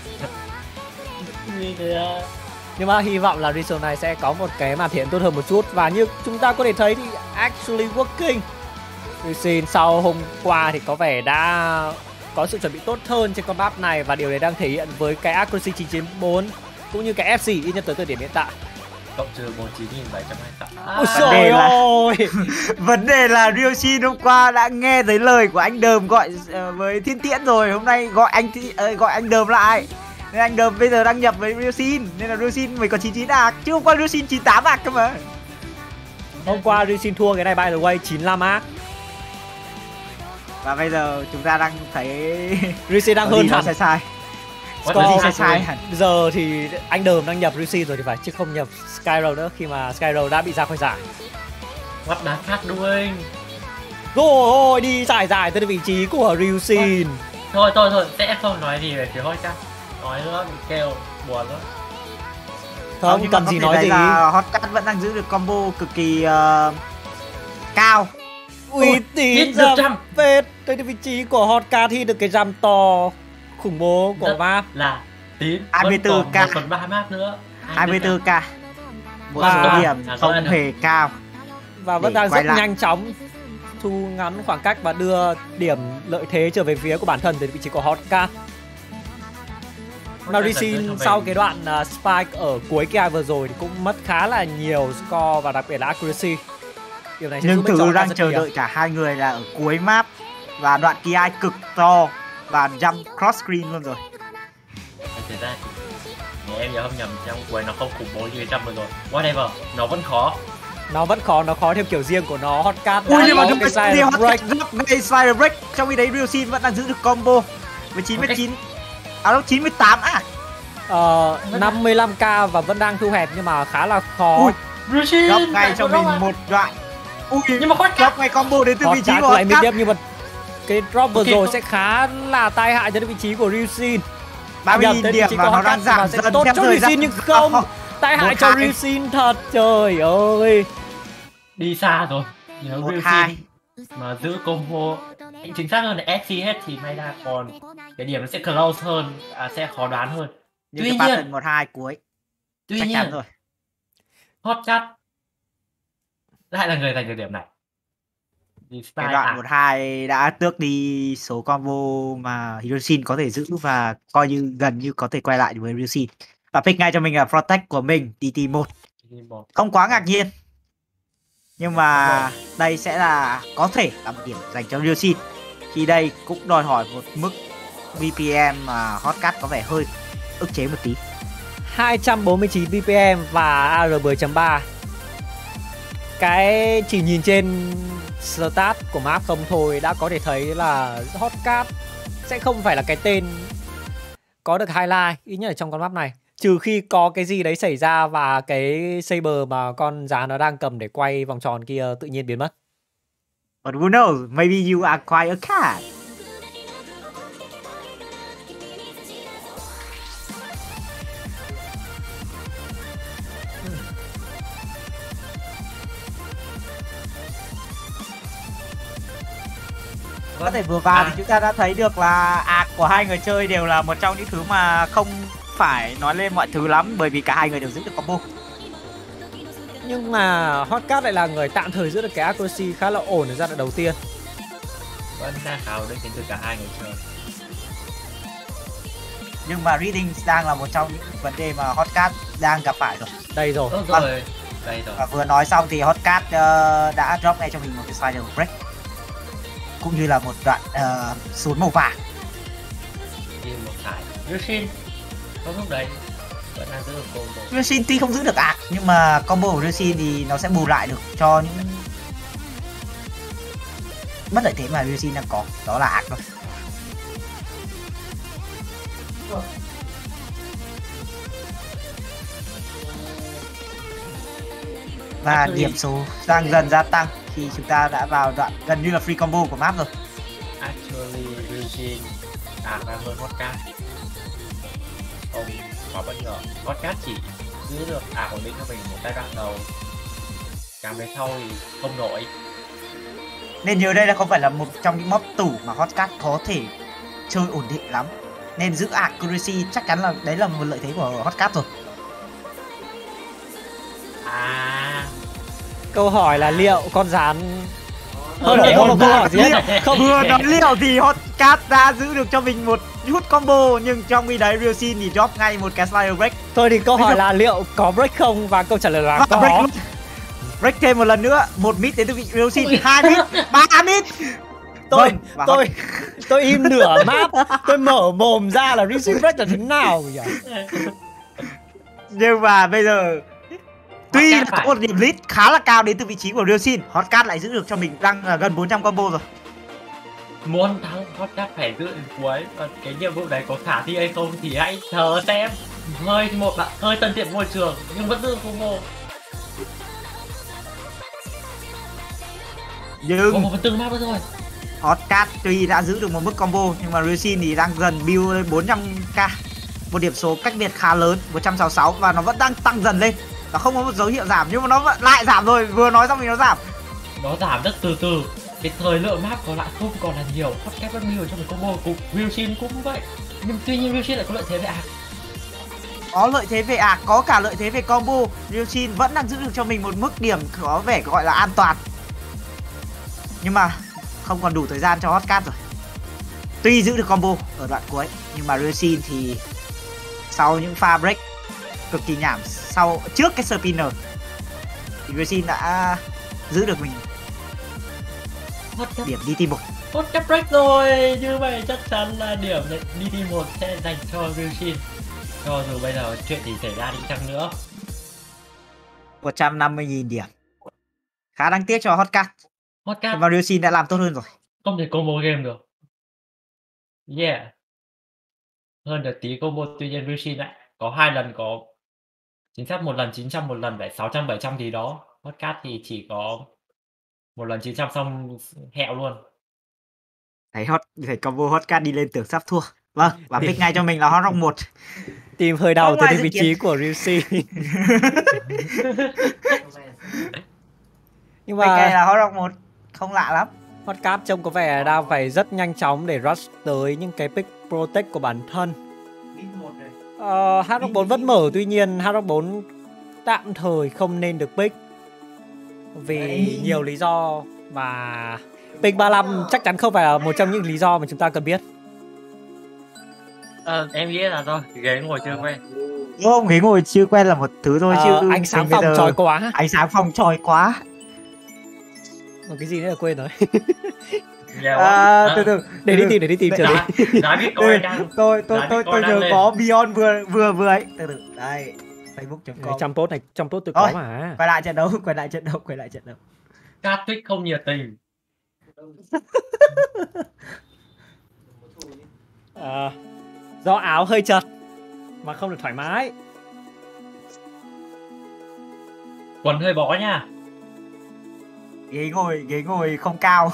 Nhưng mà hy vọng là reason này sẽ có một cái màn thể hiện tốt hơn một chút. Và như chúng ta có thể thấy thì actually working. Reason sau hôm qua thì có vẻ đã có sự chuẩn bị tốt hơn trên con map này. Và điều đấy đang thể hiện với cái accuracy 9/4 cũng như cái FC ít nhất tới thời điểm hiện tại. Cộng trừ 49.728. Ôi trời ơi. Vấn đề là Ryoshin hôm qua đã nghe thấy lời của anh Đờm gọi với Thiên Tiễn rồi. Hôm nay gọi anh Đờm lại. Nên anh Đờm bây giờ đăng nhập với Ryoshin. Nên là Ryoshin mới có 99 ạc. Chứ hôm qua Ryoshin 98 ạc cơ mà. Hôm qua Ryoshin thua cái này by the way 95 ác. Và bây giờ chúng ta đang thấy Ryoshin đang hơn hẳn. sai. Sai hẳn. Giờ thì anh Đờm đang nhập Ryoshin rồi thì phải, chứ không nhập Skyro nữa khi mà Skyro đã bị ra khỏi giải. What the fuck doing? Rồi đi giải tới vị trí của Ryoshin. Thôi sẽ không nói gì về phía Hotcat. Nói nữa bị kêu buồn lắm. Không cần gì nói gì. Hotcat vẫn đang giữ được combo cực kỳ cao. Uy tín jump phết. Tới vị trí của Hotcat thì được cái jump to khủng bố của map là tín 24k 1/3 map nữa. 24k. Một số điểm không hề cao. Và vẫn đang rất nhanh chóng thu ngắn khoảng cách và đưa điểm lợi thế trở về phía của bản thân từ vị trí của Hotcat. Ryoshin sau cái đoạn spike ở cuối KI vừa rồi thì cũng mất khá là nhiều score và đặc biệt là accuracy. Điều này nhưng Tử đang chờ đợi cả hai người là ở cuối map và đoạn KI cực to và jump cross screen luôn rồi. Thực ra thì em nhớ không nhầm trong quầy nó không khủng bố như trăm rồi. Whatever, nó vẫn khó. Nó khó theo kiểu riêng của nó. Hotcat đã có cái side break. Ngay side break. Trong khi đấy Ryoshin vẫn đang giữ được combo với 99 đâu 98 à. 55k và vẫn đang thu hẹp nhưng mà khá là khó. Drop ngay cho mình một đoạn. Nhưng mà drop ngay combo đến từ vị trí của Hotcat. Nhưng mà cái drop vừa rồi sẽ khá là tai hại cho vị trí của Ryoshin. 30.000 điểm và nó đang giảm dần tốt cho Ryoshin nhưng không. Tai hại cho Ryoshin thật, trời ơi. Đi xa rồi. Nhớ Ryoshin mà giữ combo chính xác hơn là SC hết thì may ra còn cái điểm nó sẽ close hơn, sẽ khó đoán hơn. Nhưng tuy nhiên 1-2 cuối tuy nhiên rồi Hotcat lại là người giành được điểm này. Cái đoạn 1-2 đã tước đi số combo mà Ryoshin có thể giữ và coi như gần như có thể quay lại với Ryoshin. Và pick ngay cho mình là Protect của mình TT1. Không quá ngạc nhiên. Nhưng mà đây sẽ là có thể là một điểm dành cho Ryoshin. Khi đây cũng đòi hỏi một mức BPM mà Hotcat có vẻ hơi ức chế một tí. 249 BPM và AR 10.3. Cái chỉ nhìn trên stat của map không thôi đã có thể thấy là Hotcat sẽ không phải là cái tên có được highlight ít nhất ở trong con map này, trừ khi có cái gì đấy xảy ra và cái saber mà con giá nó đang cầm để quay vòng tròn kia tự nhiên biến mất. But who knows, maybe you are quite a cat. Có thể vừa vào thì chúng ta đã thấy được là ạc của hai người chơi đều là một trong những thứ mà không phải nói lên mọi thứ lắm, bởi vì cả hai người đều giữ được combo. Nhưng mà Hotcat lại là người tạm thời giữ được cái accuracy khá là ổn ở giai đoạn đầu tiên. Vẫn ra khảo được đến từ cả hai người chơi. Nhưng mà reading đang là một trong những vấn đề mà Hotcat đang gặp phải rồi. Đây rồi. Đây rồi. Và vừa nói xong thì Hotcat đã drop ngay cho mình một cái spider break. Cũng như là một đoạn xuống màu vàng. Như một thải Ryoshin có lúc đấy vẫn đang giữ được combo. Ryoshin tuy không giữ được ạc nhưng mà combo của Ryoshin thì nó sẽ bù lại được cho những bất lợi thế mà Ryoshin đang có, đó là ạc thôi. Và điểm số đang dần gia tăng khi chúng ta đã vào đoạn gần như là free combo của map rồi. Actually, Ryoshin đạt ra hơn Hotcat. Không có bất ngờ, Hotcat chỉ giữ được ổn định cho mình một giai đoạn đầu, càng về sau thì không nổi. Nên nhớ đây là không phải là một trong những mốc tủ mà Hotcat có thể chơi ổn định lắm. Nên giữ accuracy chắc chắn là đấy là một lợi thế của Hotcat rồi. Câu hỏi là liệu con rán Ờ, không để không một câu hỏi bạn gì hết. biết. Không Vừa nói liệu thì Hotcat đã giữ được cho mình một hút combo, nhưng trong khi đấy Ryosin thì drop ngay một cái slider break. Thôi thì câu hỏi là liệu có break không, và câu trả lời là Và có. break luôn. Break thêm một lần nữa, một mid đến từ vị Ryosin, 2 mid, 3 mid. Tôi Và tôi im nửa map, tôi mở mồm ra là receive break là thế nào nhỉ? Nhưng mà bây giờ tuy Hotcat là có phải. một điểm lead khá là cao đến từ vị trí của Ryosin, Hotcat lại giữ được cho mình đang là gần 400 combo rồi. Muốn thắng Hotcat phải giữ đến cuối, và cái nhiệm vụ đấy có khả thi hay không thì hãy chờ xem. Hơi tân tiện môi trường nhưng vẫn giữ combo. Nhưng Vẫn từng map rồi. Hotcat tuy đã giữ được một mức combo nhưng mà Ryosin thì đang dần build lên 400k, một điểm số cách biệt khá lớn, 166, và nó vẫn đang tăng dần lên. Nó không có một dấu hiệu giảm nhưng mà nó vẫn lại giảm rồi, vừa nói xong thì nó giảm. Nó giảm rất từ từ. Cái thời lượng map còn lại không còn là nhiều. Hotcat rất nhiều trong cái combo cùng Ryosin cũng vậy. Nhưng tuy nhiên Ryosin lại có lợi thế về Có lợi thế về có cả lợi thế về combo. Ryosin vẫn đang giữ được cho mình một mức điểm có vẻ gọi là an toàn, nhưng mà không còn đủ thời gian cho Hotcat rồi. Tuy giữ được combo ở đoạn cuối nhưng mà Ryosin thì sau những pha break cực kỳ nhảm trước cái spinner thì Ryosin đã giữ được mình Hotcat. điểm DT1. Hotcat break rồi, như vậy chắc chắn là điểm DT1 sẽ dành cho Ryosin. Cho dù bây giờ chuyện gì xảy ra đi chăng nữa. 150.000 điểm. Khá đáng tiếc cho Hotcat. Hotcat Và Ryosin đã làm tốt hơn rồi. không thể combo game được. Yeah. Hơn được tí combo, tuy nhiên Ryosin lại có 2 lần có chính xác, một lần 900, một lần 600 700 thì đó. Hotcat thì chỉ có một lần 900 xong hẹo luôn. Thấy combo Hotcat đi lên tưởng sắp thua. Vâng, và pick ngay cho mình là Hot Rock 1. Tìm hơi đau Không tới ai đến dự vị kiến. trí của Ryushi. Nhưng PK mà là Hot Rock 1 không lạ lắm. Hotcat trông có vẻ đang phải rất nhanh chóng để rush tới những cái pick protect của bản thân. Hard Rock 4 vẫn mở, tuy nhiên Hard Rock 4 tạm thời không nên được pick vì nhiều lý do, và pick 35 chắc chắn không phải là một trong những lý do mà chúng ta cần biết. Em nghĩ là do ghế ngồi chưa quen. Đúng không? Ghế ngồi chưa quen là một thứ thôi chứ. Ánh sáng bây phòng giờ chói quá. Ánh sáng phòng chói quá. Một cái gì nữa là quên rồi. Từ Để đi tìm chờ đi. Giá biết coi đang. Tôi đang giờ lên. có Beyond vừa ấy. Từ đây. Facebook.com. Trong post tôi Thôi, có mà. quay lại trận đấu. Cat Twitch không nhiệt tình. Do áo hơi chật mà không được thoải mái. Quần hơi bó nha. Ghế ngồi không cao.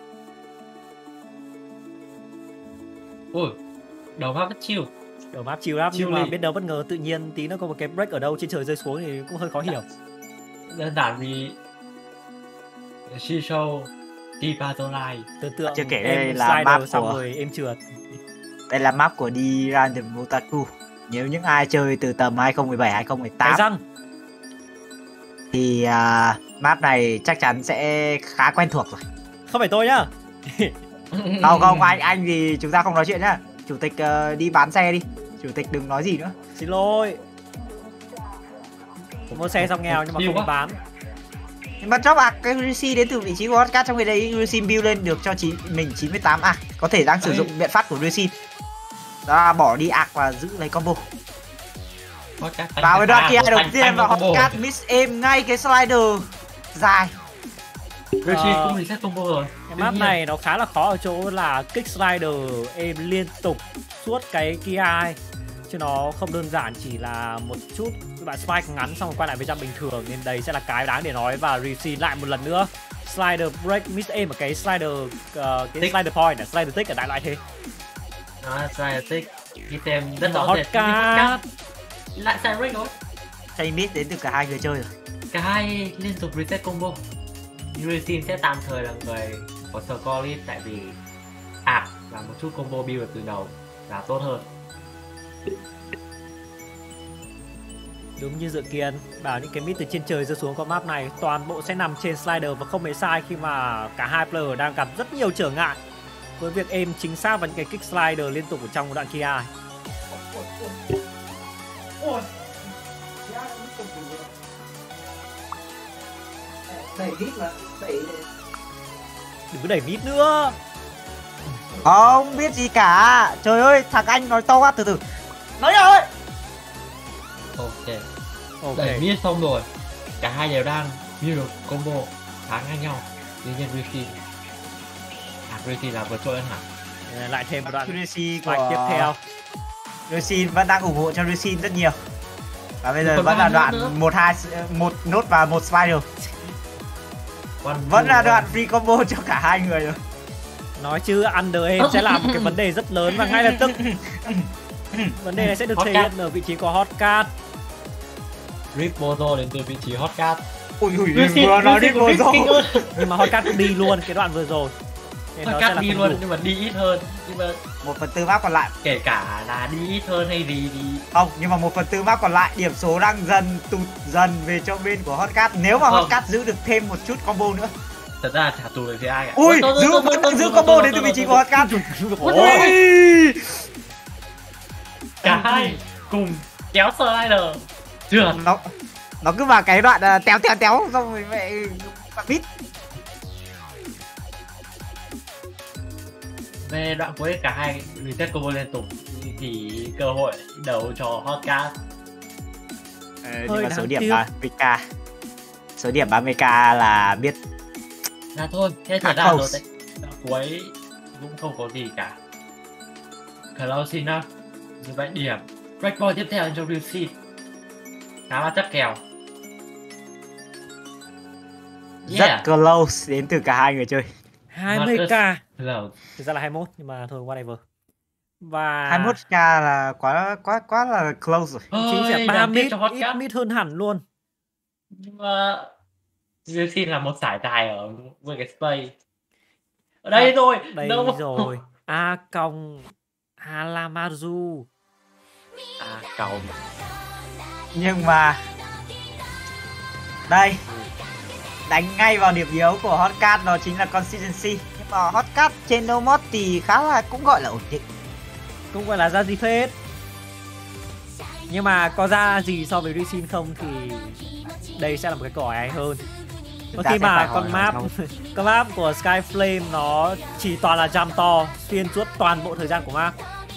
Ui, đầu map rất chill. Ở map chill lắm, Chill nhưng mà đi. biết đâu bất ngờ tự nhiên tí nó có một cái break ở đâu trên trời rơi xuống thì cũng hơi khó hiểu. Đơn giản vì Shisho Tipazolai. Tưởng tượng Chưa kể em đây là slider map xong của- rồi em trượt. Đây là map của đi Random Otaku. Nếu những ai chơi từ tầm 2017 Cái 2018 răng. thì map này chắc chắn sẽ khá quen thuộc rồi. Không phải tôi nhá. Không anh thì chúng ta không nói chuyện nhá. Chủ tịch đi bán xe đi. Chủ tịch đừng nói gì nữa. Xin lỗi.ผมmua xe xong nghèo nhưng mà Chill không quá. đi bán. Nhưng mà drop cái Rishi đến từ vị trí của Hotcat, trong khi đấy Rishi build lên được cho mình 98 có thể đang sử dụng biện pháp của Rishi. Đó là bỏ đi và giữ lấy combo. Vào cái đoạn kia đầu tiên và Hotcat miss aim ngay cái slider dài. Rishi cũng reset combo rồi. Cái map này nó khá là khó ở chỗ là kick slider em liên tục suốt cái kia ai, chứ nó không đơn giản chỉ là một chút các bạn spike ngắn xong rồi quay lại với jump bình thường, nên đây sẽ là cái đáng để nói. Và receive lại một lần nữa slider break miss aim ở cái slider slider point, slider tick ở đại loại thế. Slider tick. Cái tem rất Nhưng mà rõ rệt. Hotcat Lại sai break rồi. Chain Mid đến từ cả hai người chơi rồi. Cả hai liên tục reset combo. Yuresin sẽ tạm thời là người có score lead tại vì và một chút combo build được từ đầu là tốt hơn. Đúng như dự kiến, bảo những cái mid từ trên trời rơi xuống con map này toàn bộ sẽ nằm trên slider và không hề sai khi mà cả hai player đang gặp rất nhiều trở ngại với việc aim chính xác vào những cái kick slider liên tục ở trong đoạn kia. Đừng có đẩy mid nữa. Không biết gì cả. Trời ơi, thằng anh nói to quá, từ từ. Nói rồi. Ok. Đẩy mid xong rồi. Cả hai đều đang build được combo khá ngang nhau. Tuy nhiên Rishi là vượt trội hơn hẳn. Lại thêm một đoạn Rishi của tiếp theo. Rishi vẫn đang ủng hộ cho Rishi rất nhiều. Và bây giờ vẫn là đoạn 1 nốt và 1 spider. Vẫn là đoạn free combo cho cả hai người rồi. Nói chứ under aim sẽ là một cái vấn đề rất lớn và ngay lập tức vấn đề này sẽ được thể hiện ở vị trí của Hotcat. Rip Bozo đến từ vị trí Hotcat. Ui vừa nói Rip Bozo. Nhưng mà Hotcat cũng đi luôn cái đoạn vừa rồi. Hotcat đi luôn nhưng mà đi ít hơn. Nhưng mà 1/4 map còn lại. Kể cả là đi ít hơn hay gì thì không, nhưng mà 1/4 map còn lại điểm số đang dần tụt dần về cho bên của Hotcat. Nếu mà Hotcat giữ được thêm một chút combo nữa. Thật ra chả tụt được thì ai cả. Ui, giữ combo đến từ vị trí của Hotcat. Cả hai cùng kéo slider. Chưa. Nó cứ vào cái đoạn téo xong rồi mẹ bít. Về đoạn cuối cả hai reset combo liên tục thì cơ hội đấu cho Hotcat. Nhưng mà số điểm 30k. Số điểm 30k là biết. Là thôi, thế thật ra rồi đoạn cuối cũng không có gì cả. Close enough. Như vậy điểm breakpoint tiếp theo cho Rishi khá là chắc kèo. Rất close đến từ cả hai người chơi. 20k. Thực ra là 21 nhưng mà thôi whatever. Và 21k là quá là close rồi. Chính sẽ 3 mid hơn hẳn luôn. Nhưng mà Rishi là một giải tài ở với cái space. Ở đây rồi. Đây rồi. Alamazu. Nhưng mà đây đánh ngay vào điểm yếu của Hotcat, đó chính là consistency. Nhưng mà Hotcat trên no mod thì khá là cũng gọi là ổn định, cũng gọi là ra gì phết. Nhưng mà có ra gì so với Rishi không thì đây sẽ là một cái cỏ hay hơn. Và khi mà con map của Skyflame nó chỉ toàn là jump to xuyên suốt toàn bộ thời gian của map.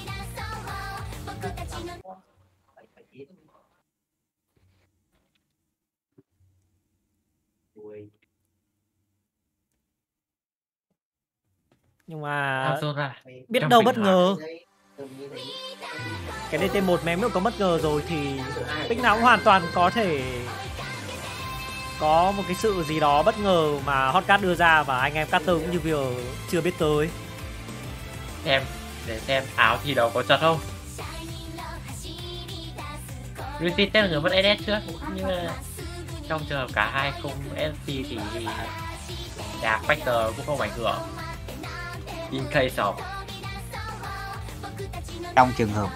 Nhưng mà biết đâu bất ngờ cái DT1 mém nếu có bất ngờ rồi thì Pick nào cũng hoàn toàn có thể có một cái sự gì đó bất ngờ mà Hotcat đưa ra và anh em Carter cũng như vừa chưa biết tới. Để xem áo thi đấu có chật không. Rishi là người mất SS trước, nhưng mà trong trường hợp cả hai không SC thì Dark Factor cũng không ảnh hưởng. In case of trong trường hợp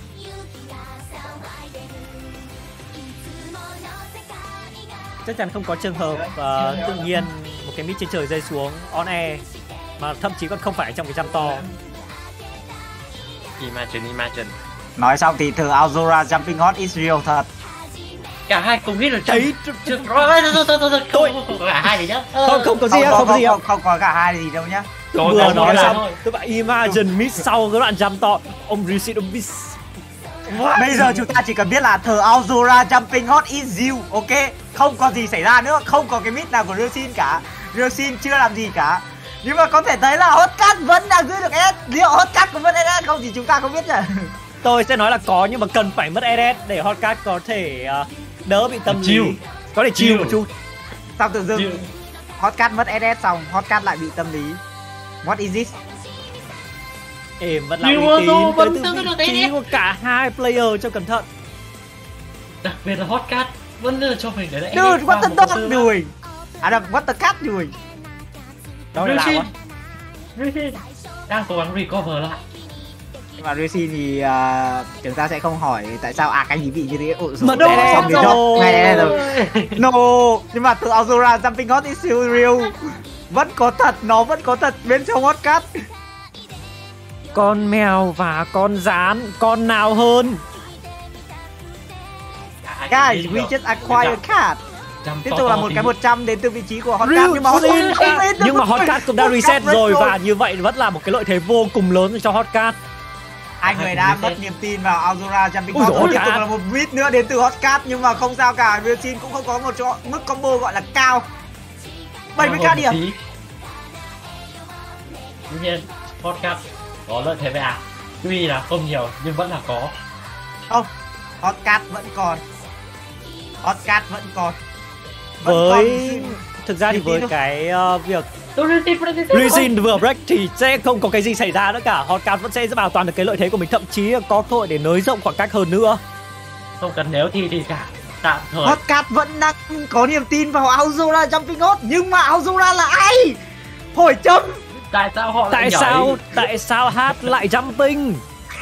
chắc chắn không có trường hợp tự nhiên một cái mid trên trời rơi xuống on air mà thậm chí còn không phải trong cái jump to. Imagine. Nói xong thì thử Azura jumping hot is real thật. Cả hai cùng hit được thấy thôi cả hai gì nhá. Không có gì không có cả hai gì đâu nhá. Vừa nói xong các bạn imagine mid sau cái đoạn jump to ông Rishi ông miss. Bây giờ chúng ta chỉ cần biết là thờ Azura jumping hot is you, ok? Không có gì xảy ra nữa, không có cái mid nào của Ryosin cả. Ryosin chưa làm gì cả. Nhưng mà có thể thấy là Hotcat vẫn đang giữ được S. Liệu Hotcat có mất SS không thì chúng ta không biết nhỉ. Tôi sẽ nói là có nhưng mà cần phải mất SS để Hotcat có thể đỡ bị tâm lý. Có thể chill một chút. Sao tự dưng Hotcat mất SS xong Hotcat lại bị tâm lý. What is this? Vẫn là uy tín tới từ vị trí của cả hai player cho cẩn thận. Đặc biệt là Hotcat vẫn đưa cho mình để lại. Dude, what the dog doing? À đâu, what the cat doing? Đó là nào á? Ryushin đang cố gắng recover lại. Nhưng mà Ryushin thì chúng ta sẽ không hỏi tại sao anh ấy bị như thế. Mà đâu rồi. Này rồi. No, nhưng mà từ Azura jumping hot is still real. Vẫn có thật, nó vẫn có thật bên trong Hotcat. Con mèo và con rán, con nào hơn? Guys, we just acquired a cat. Tiếp tục là một cái 100 đến từ vị trí của Hotcat, nhưng mà Hotcat cũng đã reset rồi và như vậy vẫn là một cái lợi thế vô cùng lớn cho Hotcat. Hai người đã mất niềm tin vào Azura jumping hot. Tiếp tục là một beat nữa đến từ Hotcat, nhưng mà không sao cả, Ryushin cũng không có một chỗ mức combo gọi là cao. 70k điểm. Tuy nhiên Hotcat có lợi thế với tuy là không nhiều nhưng vẫn là có. Không, Hotcat vẫn còn. Hotcat vẫn còn. Với thực ra thì với cái việc Ryushin vừa break thì sẽ không có cái gì xảy ra nữa cả. Hotcat vẫn sẽ bảo toàn được cái lợi thế của mình, thậm chí có cơ hội để nới rộng khoảng cách hơn nữa. Không cần nếu thì cả tạm thời. Hotcat vẫn đang có niềm tin vào Azura jumping hot, nhưng mà Azura là ai? Hỏi chấm. Tại sao họ lại nhảy? Tại sao hát lại jumping?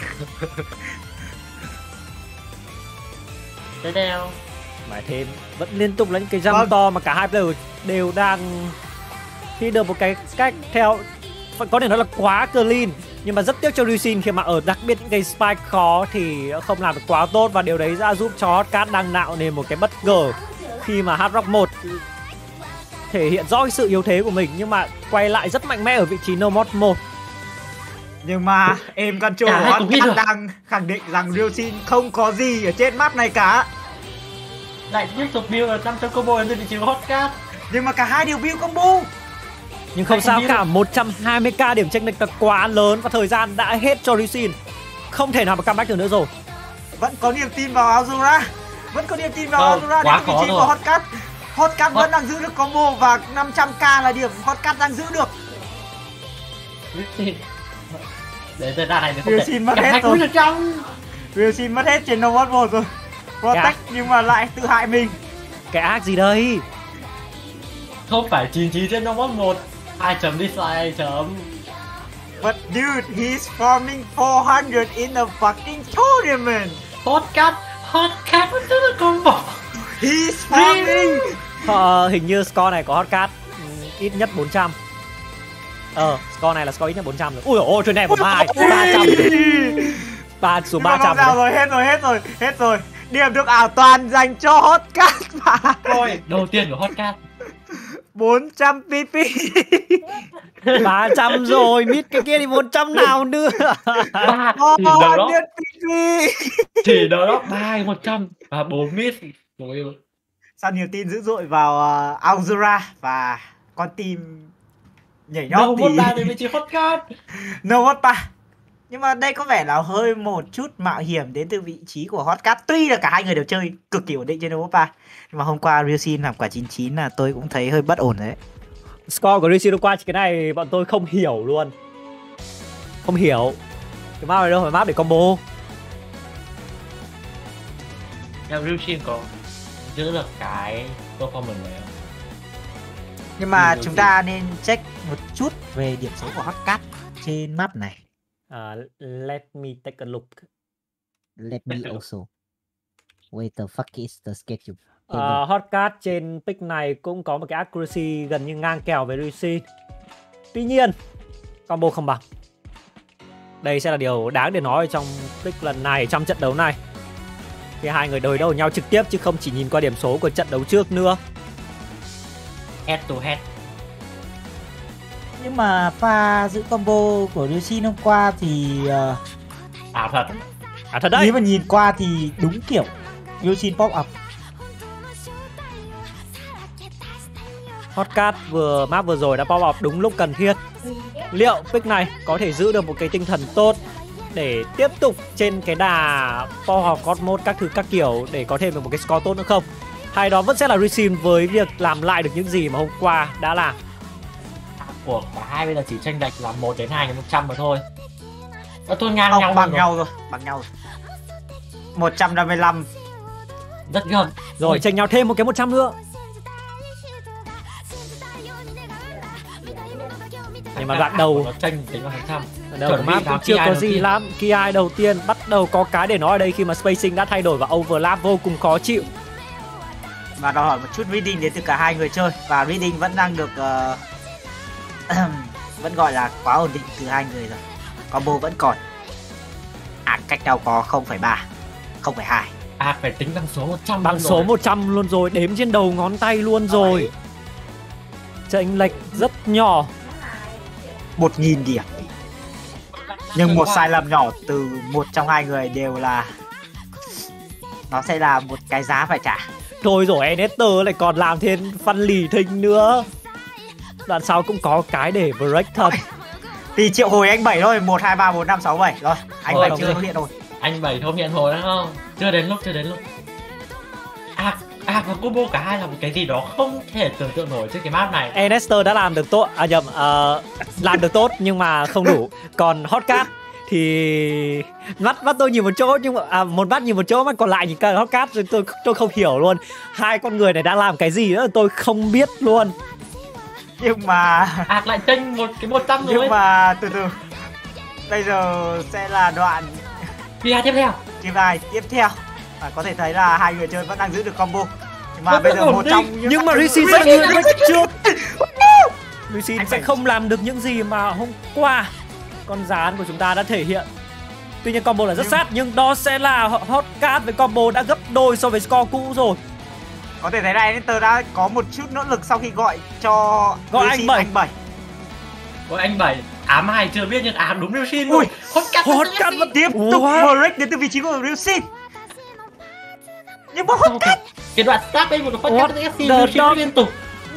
Tiếp theo Mãi thêm vẫn liên tục là những cái jump to mà cả hai player đều đang khi được một cái cách theo có thể nói là quá clean, nhưng mà rất tiếc cho Ryushin khi mà ở đặc biệt những cái spike khó thì không làm được quá tốt, và điều đấy đã giúp cho Hotcat đang nạo nên một cái bất ngờ khi mà Hard Rock 1 thể hiện rõ cái sự yếu thế của mình, nhưng mà quay lại rất mạnh mẽ ở vị trí No Mod 1. Nhưng mà em control Hotcat đang khẳng định rằng Ryushin không có gì ở trên map này cả. Lại tiếp tục build ở 500 combo đến vị trí của Hotcat. Nhưng mà cả hai đều build combo. Nhưng không sao cả, 120k điểm chênh lệch là quá lớn và thời gian đã hết cho Ryushin. Không thể nào mà comeback được nữa rồi. Vẫn có niềm tin vào Azura. Vẫn có niềm tin vào Azura đến vị trí của Hotcat. Hotcat vẫn đang giữ được combo và 500k là điểm Hotcat đang giữ được. Để thời gian này thì không Ryushin mất hết rồi. Ryushin mất hết trên No Mod 1 rồi. Protect nhưng mà lại tự hại mình. Cái ác gì đây? Không phải 99 trên No Mod 1. 2 chấm dislike 2 chấm. But dude, he's farming 400 in a fucking tournament. Hotcat vẫn giữ được combo. He's farming. Hình như score này của Hotcat ít nhất 400. Score này là score ít nhất 400 rồi. Ui dồi ôi, trên này 12, 300. Xuống 300 rồi. Hết rồi. Điểm được ảo toàn dành cho Hotcat mà. Thôi, đầu tiên của Hotcat 400 pp. 300 rồi, mid cái kia thì 100 nào nữa. Chỉ đó 3 100 và 4 mid. Sao niềm tin dữ dội vào Azura và con team nhảy nhót thì No thì mới chỉ Hotcat. No Mod 3. Nhưng mà đây có vẻ là hơi một chút mạo hiểm đến từ vị trí của Hotcat. Tuy là cả hai người đều chơi cực kỳ ổn định trên No Mod 3, nhưng mà hôm qua Ryushin làm quả 99 là tôi cũng thấy hơi bất ổn đấy. Score của Ryushin hôm qua cái này bọn tôi không hiểu luôn. Không hiểu. Cái map này đâu phải map để combo. Theo Ryushin có giữ được cái performance này không? Nhưng mà chúng ta nên check một chút về điểm số của Hotcat trên map này. Let me take a look. Let me also. Wait, the fuck is the schedule? Hotcat trên pick này cũng có một cái accuracy gần như ngang kèo với Ryushin. Tuy nhiên, combo không bằng. Đây sẽ là điều đáng để nói trong pick lần này, trong trận đấu này. Khi hai người đối đầu nhau trực tiếp chứ không chỉ nhìn qua điểm số của trận đấu trước nữa. Head to head. Nhưng mà pha giữ combo của Ryushin hôm qua thì ảo thật. Thật đấy. Nếu mà nhìn qua thì đúng kiểu Ryushin pop up. Hotcat map vừa rồi đã pop up đúng lúc cần thiết. Liệu pick này có thể giữ được một cái tinh thần tốt để tiếp tục trên cái đà Power God Mode các thứ các kiểu để có thêm được một cái score tốt nữa không? Hay đó vẫn sẽ là Ryushin với việc làm lại được những gì mà hôm qua đã làm? Của cả hai bây giờ chỉ chênh lệch là 1 đến 2 đến 100 mà thôi. Thôi ngang nhau bằng nhau rồi. 155 Rất gần. Rồi chênh nhau thêm một cái 100 nữa. Nhưng mà đoạn đầu nó tranh tính vào 200. Đầu của map cũng chưa có gì lắm. Ki đầu tiên bắt đầu có cái để nói ở đây khi mà spacing đã thay đổi và overlap vô cùng khó chịu. Và đòi hỏi một chút reading đến từ cả hai người chơi. Và reading vẫn đang được vẫn gọi là quá ổn định từ hai người rồi. Combo vẫn còn. Cách nhau có 0,3, 0,2. Phải tính bằng số 100. Bằng số 100 luôn rồi, đếm trên đầu ngón tay luôn rồi. Chênh lệch rất nhỏ. 1000 điểm. Nhưng một sai lầm nhỏ từ một trong hai người đều là nó sẽ là một cái giá phải trả. Thôi rồi Enester lại còn làm thêm phân lì thinh nữa. Đoạn sau cũng có cái để break thật. Thì triệu hồi anh 7 thôi, 1, 2, 3, 4, 5, 6, 7. Rồi, anh 7 chưa hiện hồi. Anh 7 không hiện hồi nữa không? Chưa đến lúc. Và combo cả hai là một cái gì đó không thể tưởng tượng nổi trên cái map này. Enester đã làm được tốt, làm được tốt nhưng mà không đủ. Còn Hotcat thì mắt tôi nhìn một chỗ nhưng mà một mắt nhìn một chỗ, mắt còn lại nhìn cả Hotcat rồi tôi không hiểu luôn. Hai con người này đã làm cái gì nữa tôi không biết luôn. Nhưng mà lại tranh một cái 100 rồi. Nhưng mà từ từ. Bây giờ sẽ là đoạn kia tiếp theo. Có thể thấy là hai người chơi vẫn đang giữ được combo. Nhưng mà bây giờ một trong nhưng mà Risin sẽ người break trước. Risin sẽ không làm được những gì mà hôm qua con rán của chúng ta đã thể hiện. Tuy nhiên combo là rất sát, nhưng đó sẽ là Hotcat với combo đã gấp đôi so với score cũ rồi. Có thể thấy là Enter đã có một chút nỗ lực sau khi gọi anh 7. Gọi anh 7. Ám 2 chưa biết nhưng ám đúng Ryusin luôn. Hotcat vẫn tiếp tục break đến từ vị trí của Ryusin. Nhưng mà Hotcat cái đoạn start đây một Hotcat Ryusin liên tục.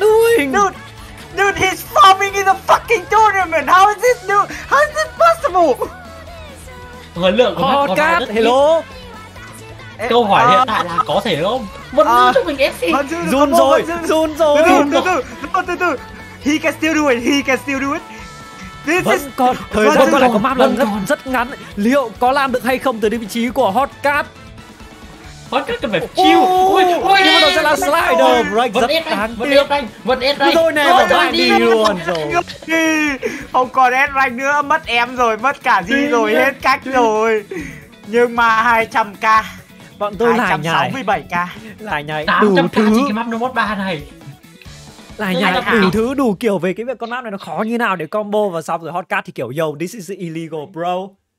Dude, he's farming in the fucking tournament. How is this possible? Thời lượng của Hotcat, hello. Câu hỏi hiện tại là có thể không? Vẫn giữ cho mình FC. Run rồi. Từ từ. He can still do it. Vẫn còn thời gian còn lại có map lần rất ngắn. Liệu có làm được hay không từ vị trí của Hotcat? Hotcat cần phải chill. Nhưng mà nó sẽ là slider break rất đáng tiếc. Vẫn ép rank. Tôi này bỏ lại đi luôn rồi. Không còn ép rank nữa, mất em rồi, mất cả gì rồi, hết cách rồi. Nhưng mà 200k. Bọn tôi lại nhảy 267k. Lại nhảy đủ thứ trên cái map No Mod 3 này. Lại nhảy đủ thứ đủ kiểu về cái việc con map này nó khó như nào để combo và xong rồi Hotcat thì kiểu yo this is illegal bro.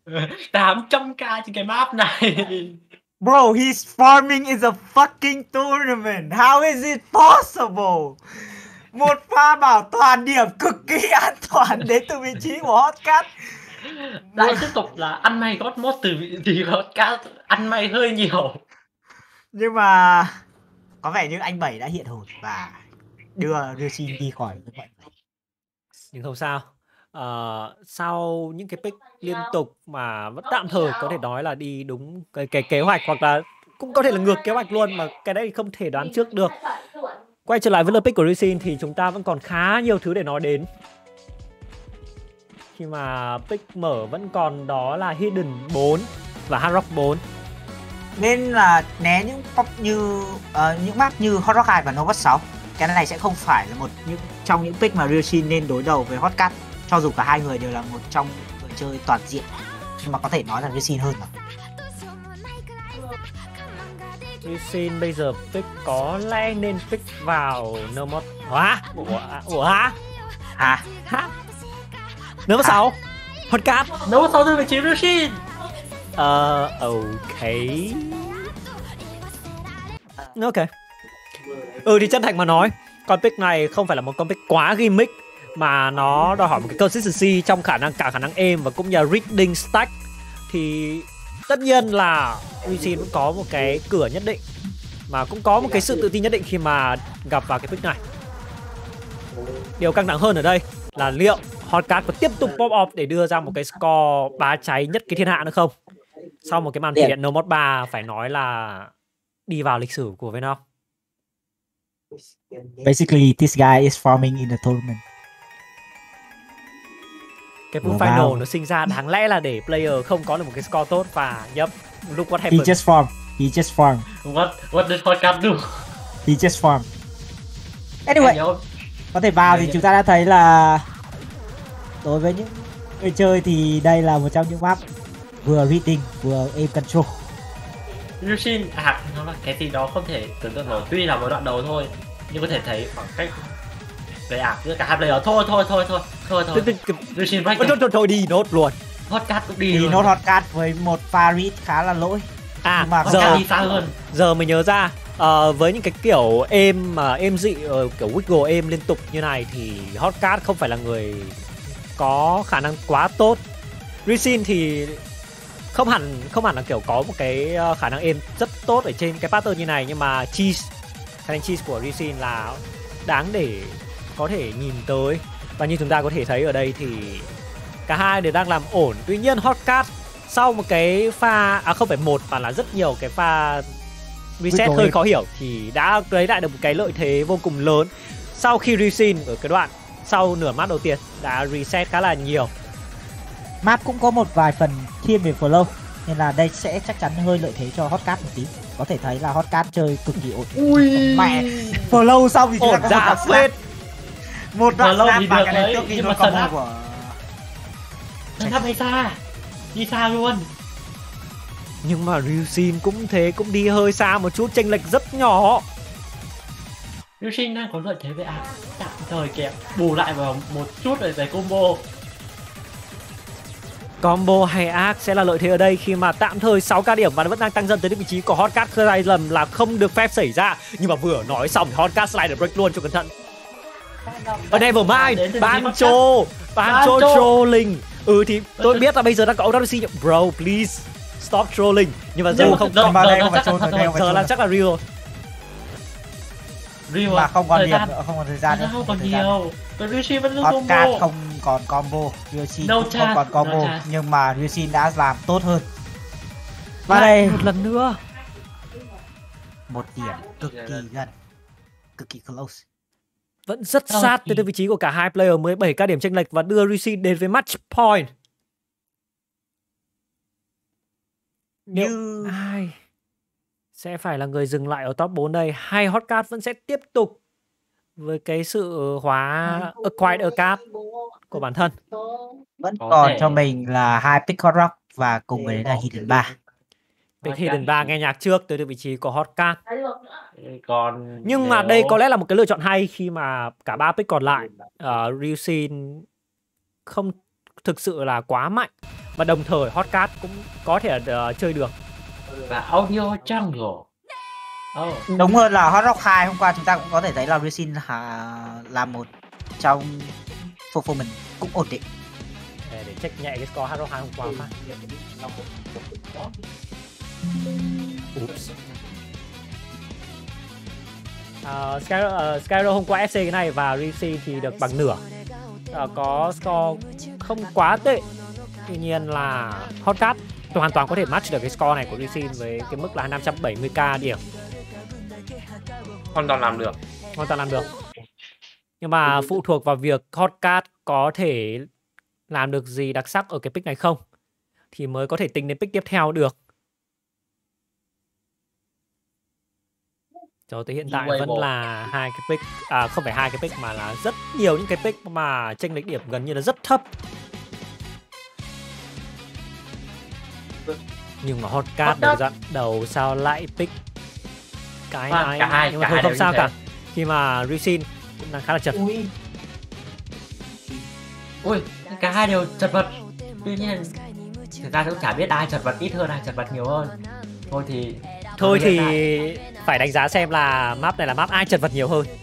800k trên cái map này. Bro, he's farming in the fucking tournament. How is it possible? Một pha bảo toàn điểm cực kỳ an toàn đến từ vị trí của Hotcat. Lại tiếp tục là ăn may God Mod từ vị trí của Hotcat. Ăn may hơi nhiều. Nhưng mà có vẻ như anh 7 đã hiện hồn và đưa Ryusin đi khỏi như vậy. Nhưng không sao. Sau những cái pick liên tục mà vẫn tạm thời có thể nói là đi đúng cái kế hoạch, hoặc là cũng có thể là ngược kế hoạch luôn, mà cái đấy không thể đoán trước được. Quay trở lại với lượt pick của Ryusin thì chúng ta vẫn còn khá nhiều thứ để nói đến. Khi mà pick mở vẫn còn đó là Hidden 4 và Hard Rock 4. Nên là né những pop như những map như Hot Rock 2 và Nova 6. Cái này sẽ không phải là một trong những pick mà Ryusin nên đối đầu với Hotcat. Cho dù cả hai người đều là một trong người chơi toàn diện, nhưng mà có thể nói là Ryusin hơn rồi. Ryusin bây giờ pick có lẽ nên pick vào No Mod. Ủa hả? Nova 6 Hotcat. Nova 6 từ vị trí Ryusin. Ok. Thì chân thành mà nói, con pick này không phải là một con pick quá gimmick, mà nó đòi hỏi một cái consistency trong cả khả năng aim và cũng như là reading stack. Thì tất nhiên là Ryusin cũng có một cái cửa nhất định, mà cũng có một cái sự tự tin nhất định khi mà gặp vào cái pick này. Điều căng thẳng hơn ở đây là liệu Hotcat có tiếp tục pop off để đưa ra một cái score bá cháy nhất cái thiên hạ nữa không? Sau một cái màn thể hiện No Mod 3 phải nói là đi vào lịch sử của Venom. Basically, this guy is farming in the tournament. Cái pool final nó sinh ra đáng lẽ là để player không có được một cái score tốt và look what happened. He just farm. He just farm. What did Hotcat do? He just farm. Anyway, Nhớ- có thể vào thì chúng ta đã thấy là đối với những người chơi thì đây là một trong những map vừa reading vừa aim control. Yushin nó là cái gì đó không thể tưởng tượng nổi, tuy là một đoạn đầu thôi nhưng có thể thấy khoảng cách về giữa cả hai player. Thôi Yushin break Thôi đi nốt luôn. Hotcat cũng đi Thì luôn. nốt hotcard với một pha read khá là lỗi. À Mà Hotcat giờ đi xa hơn. giờ mới nhớ ra, với những cái kiểu êm mà êm dị, kiểu wiggle êm liên tục như này thì Hotcat không phải là người có khả năng quá tốt. Resin thì không hẳn là kiểu có một cái khả năng êm rất tốt ở trên cái pattern như này, nhưng mà cheese, khả năng cheese của Resin là đáng để có thể nhìn tới. Và như chúng ta có thể thấy ở đây thì cả hai đều đang làm ổn. Tuy nhiên Hotcat sau một cái pha, không phải một mà là rất nhiều cái pha reset hơi khó hiểu thì đã lấy lại được một cái lợi thế vô cùng lớn. Sau khi Resin ở cái đoạn sau nửa map đầu tiên đã reset khá là nhiều. Map cũng có một vài phần thiên về flow nên là đây sẽ chắc chắn hơi lợi thế cho Hotcat một tí. Có thể thấy là Hotcat chơi cực kỳ ổn. Ui Mẹ, flow xong thì chúng ta Ổn có dạ phết. một đoạn Flow snap thì và được cái này đấy, trước khi nhưng nó mà sân combo áp. của Nó thấp hay xa? Đi xa luôn. Nhưng mà Resin cũng thế, cũng đi hơi xa một chút, chênh lệch rất nhỏ. Yushin đang có lợi thế với tạm thời kẹp bù lại vào một chút rồi về combo. Combo hay arc sẽ là lợi thế ở đây khi mà tạm thời 6k điểm và nó vẫn đang tăng dần tới vị trí của Hotcat. Sai lầm là không được phép xảy ra, nhưng mà vừa nói xong thì Hotcat slide break luôn, cho cẩn thận. Ở đây vừa mai Bancho trolling. Thì tôi biết là bây giờ đang có OWC nhưng bro please stop trolling. Nhưng mà giờ không mà có, đây không phải trôn rồi, đây không phải giờ trôn là rồi. chắc là real. Real Mà không còn thời điểm gian- nữa, không còn thời gian nữa. Không còn nhiều. Còn Yushin vẫn giữ Hotcat combo. không còn combo, Ryoshin No cũng không chance, còn combo, no chance. nhưng mà Ryoshin đã làm tốt hơn. Và Lại đây một lần nữa một điểm cực kỳ gần, cực kỳ close. vẫn rất sát tới vị trí của cả hai player, 17k điểm chênh lệch và đưa Resin đến với match point. Liệu Như ai sẽ phải là người dừng lại ở top 4 đây, hay Hotcat vẫn sẽ tiếp tục với cái sự hóa acquired card của bản thân? vẫn Có còn thể. cho mình là hai pick hot rock và cùng với đấy là Hidden 3. Pick Hidden 3 nghe nhạc trước tới được vị trí của Hotcat. Còn Nhưng mà đây có lẽ là một cái lựa chọn hay khi mà cả ba pick còn lại Resin không thực sự là quá mạnh, và đồng thời Hotcat cũng có thể chơi được. và Audio Jungle. Đúng hơn là hot rock 2 hôm qua chúng ta cũng có thể thấy là Ryoshin là một trong performance cũng ổn định. Để check nhẹ cái score Haro 2 hôm qua phát. Oops. Skyro hôm qua FC cái này và Resin thì được bằng nửa. Có score không quá tệ. Tuy nhiên là Hotcat hoàn toàn có thể match được cái score này của Resin với cái mức là 570k điểm. Hoàn toàn làm được. Hoàn toàn làm được. Nhưng mà phụ thuộc vào việc Hotcat có thể làm được gì đặc sắc ở cái pick này không thì mới có thể tính đến pick tiếp theo được. Cho tới hiện tại vẫn là hai cái pick, không phải hai cái pick mà là rất nhiều những cái pick mà chênh lệch điểm gần như là rất thấp. Nhưng mà Hotcat được dặn đầu sao lại pick cái này. Nhưng mà thôi không sao cả, khi mà Resin cũng đang khá là chật. Ui, cả hai đều chật vật. Tuy nhiên thực ra cũng chả biết ai chật vật ít hơn ai chật vật nhiều hơn. Thôi thì phải đánh giá xem là map này là map ai chật vật nhiều hơn.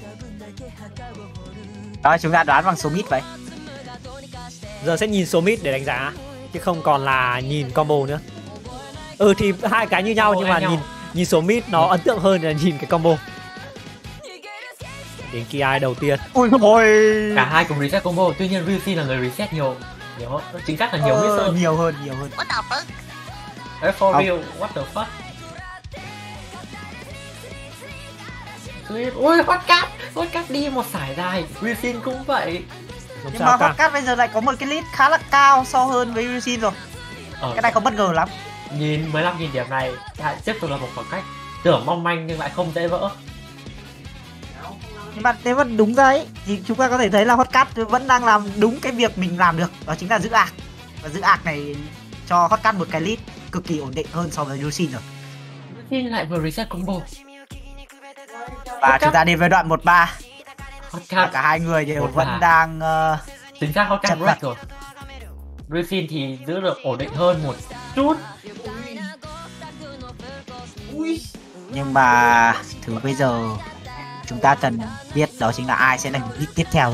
Đó, chúng ta đoán bằng số mid vậy. Giờ sẽ nhìn số mid để đánh giá chứ không còn là nhìn combo nữa. Thì hai cái như nhau nhưng mà nhìn số mid nó ấn tượng hơn là nhìn cái combo. Đến Ki đầu tiên. Ui ôi. Cả hai cùng reset combo, tuy nhiên Ryoshin là người reset nhiều hơn. Chính xác là nhiều hơn. Nhiều hơn. What the fuck? For real, what the fuck? Ui, Hotcat đi một sải dài, Ryoshin cũng vậy. Nhưng mà Hotcat bây giờ lại có một cái lead khá là cao so hơn với Ryoshin rồi. Cái này có bất ngờ lắm. nhìn 15.000 điểm này lại tiếp tục là một khoảng cách tưởng mong manh nhưng lại không dễ vỡ. Nhưng mà nếu mà đúng ra ấy thì chúng ta có thể thấy là Hotcat vẫn đang làm đúng cái việc mình làm được, đó chính là giữ ạc. Và giữ ạc này cho Hotcat một cái lead cực kỳ ổn định hơn so với Yusin rồi. Yusin lại vừa reset combo. Và chúng ta đến với đoạn 1-3. Hotcat Cả hai người đều 1-3. vẫn đang chính xác Hotcat chật vật break rồi. Yusin thì giữ được ổn định hơn một chút. Nhưng mà thứ bây giờ chúng ta cần biết đó chính là ai sẽ là người lead tiếp theo rồi.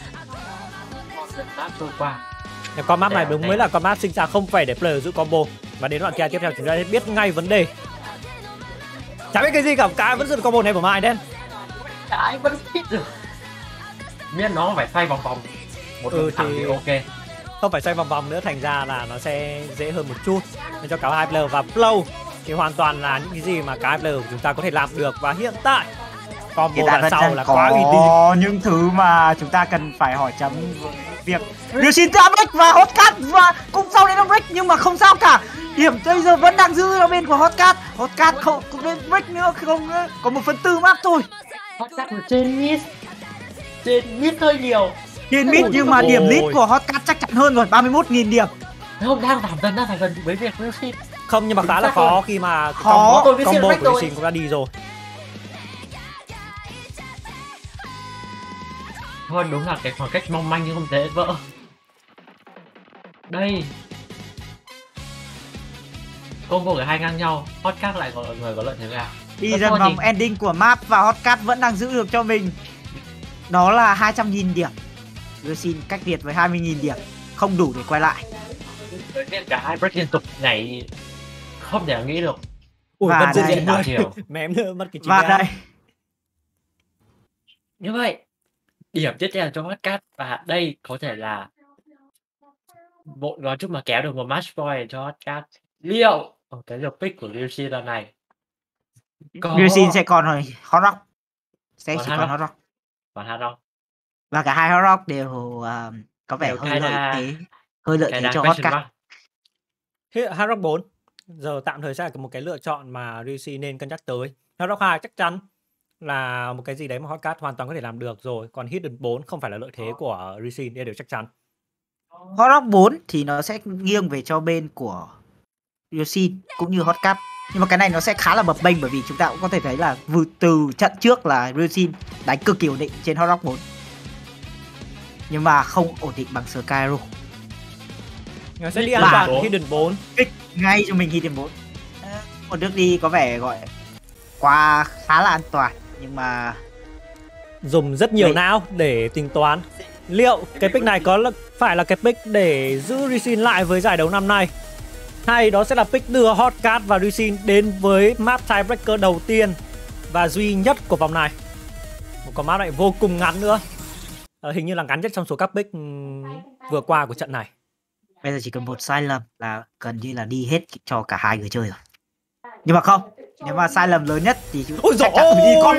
Trôi qua. Con map này đúng mới là con map sinh ra không phải để player giữ combo. Và đến đoạn kia tiếp theo chúng ta sẽ biết ngay vấn đề. Chả biết cái gì cả, cái vẫn giữ combo này của Mai đen. Cái vẫn biết được. Miễn nó phải xoay vòng vòng một đường thẳng thì ok. Không phải xoay vòng vòng nữa, thành ra là nó sẽ dễ hơn một chút. Nên cho cả hai player và Flow thì hoàn toàn là những cái gì mà cả hai player của chúng ta có thể làm được. Và hiện tại combo đoạn sau là quá uy tín. Có những thứ mà chúng ta cần phải hỏi chấm với việc Yusin ra break và Hotcat và cũng sau đấy nó break, nhưng mà không sao cả. Điểm bây giờ vẫn đang giữ ở bên của Hotcat. Hotcat không nên break nữa, không nữa. Có 1/4 map thôi. Hotcat ở trên mid hơi nhiều. Trên mid nhưng mà điểm lead của Hotcat chắc chắn hơn rồi, 31.000 điểm. Không, đang giảm dần với việc Yusin. Không, nhưng mà khá là khó khi mà khó combo của Yusin cũng đã đi rồi. Thôi đúng là cái khoảng cách mong manh nhưng không dễ vỡ. Đây combo của hai ngang nhau, Hotcat lại có người có lợi thế nào. Đi dần vòng ending của map và Hotcat vẫn đang giữ được cho mình. Đó là 200.000 điểm. Yusin cách biệt với 20.000 điểm, không đủ để quay lại. Cả hai break liên tục nhảy không thể nghĩ được. Ui, và vẫn giữ đây, điểm 10. Mém nữa mất cái và đây như vậy điểm tiếp theo cho Hotcat, và đây có thể là bộ nói chung mà kéo được một match point cho Hotcat. Liệu cái lượt pick của Yusin lần này Yusin sẽ còn rồi Hot Rock, sẽ chỉ còn Hot Rock. Còn Hot Rock Và cả hai Hot Rock đều có vẻ hơi lợi thế cho Hotcat. Hot Rock 4 giờ tạm thời sẽ là một cái lựa chọn mà Yusin nên cân nhắc tới. Hot Rock 2 chắc chắn là một cái gì đấy mà Hotcat hoàn toàn có thể làm được rồi. Còn Hidden 4 không phải là lợi thế của Yusin, đây đều chắc chắn. Hot Rock 4 thì nó sẽ nghiêng về cho bên của Yusin cũng như Hotcat. Nhưng mà cái này nó sẽ khá là bập bênh, bởi vì chúng ta cũng có thể thấy là từ trận trước là Yusin đánh cực kỳ ổn định trên Hot Rock 4. Nhưng mà không ổn định bằng Skyro. Nó sẽ đi an toàn Hidden 4. Kích ngay cho mình Hidden 4. Một nước đi có vẻ gọi qua khá là an toàn, nhưng mà dùng rất nhiều não để tính toán liệu cái pick này có phải là cái pick để giữ Yusin lại với giải đấu năm nay, hay đó sẽ là pick đưa Hotcat và Yusin đến với map tiebreaker đầu tiên và duy nhất của vòng này. Một con map này vô cùng ngắn nữa, hình như là ngắn nhất trong số các pick vừa qua của trận này. Bây giờ chỉ cần một sai lầm là gần như là đi hết cho cả hai người chơi rồi. Nhưng mà không, nếu mà sai lầm lớn nhất thì chắc chắn đi con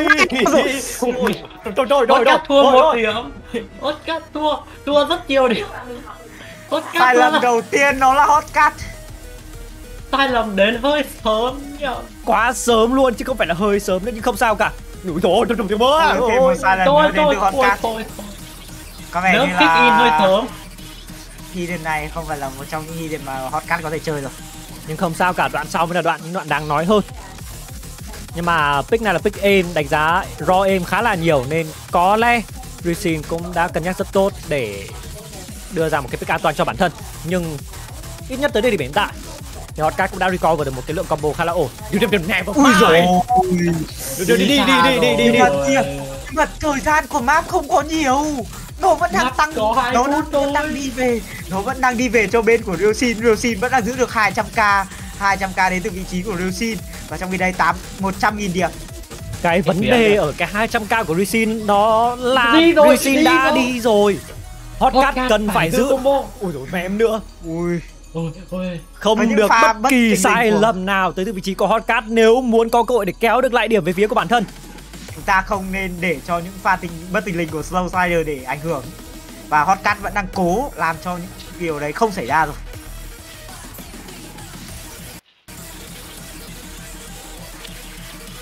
Hotcat thua một điểm. Hotcat thua rất nhiều điểm. Sai lầm đầu tiên nó là Hotcat. Sai lầm đến hơi sớm nhỉ. Quá sớm luôn chứ không phải là hơi sớm nữa, nhưng không sao cả. Ủi dồi ôi, một sai lầm nữa đến từ Hotcat. Có vẻ như kick in hơi sớm. Hidden này không phải là một trong những hidden mà Hotcat có thể chơi rồi. Nhưng không sao cả, đoạn sau mới là đoạn đáng nói hơn. Nhưng mà pick này là pick aim, đánh giá raw aim khá là nhiều, nên có lẽ Yusin cũng đã cân nhắc rất tốt để đưa ra một cái pick an toàn cho bản thân. Nhưng ít nhất tới đây thì hiện tại thì Hotcat cũng đã recover được một cái lượng combo khá là ổn. Điểm nè vào phải. Đi. Nhưng mà thời gian của map không có nhiều. Nó vẫn đang tăng, nó vẫn đang đi về cho bên của Yusin. Yusin vẫn đang giữ được 200k đến từ vị trí của Yusin. Và trong khi đây 100.000 điểm. Cái vấn đề ở cái 200k của Yusin đó là Yusin đã đi rồi. Hotcat cần phải giữ. Ui dồi mém nữa. Không được bất kỳ sai lầm nào tới từ vị trí của Hotcat nếu muốn có cơ hội để kéo được lại điểm về phía của bản thân. Chúng ta không nên để cho những pha bất tình lình của Slow Sider để ảnh hưởng. Và Hotcat vẫn đang cố làm cho những điều đấy không xảy ra rồi.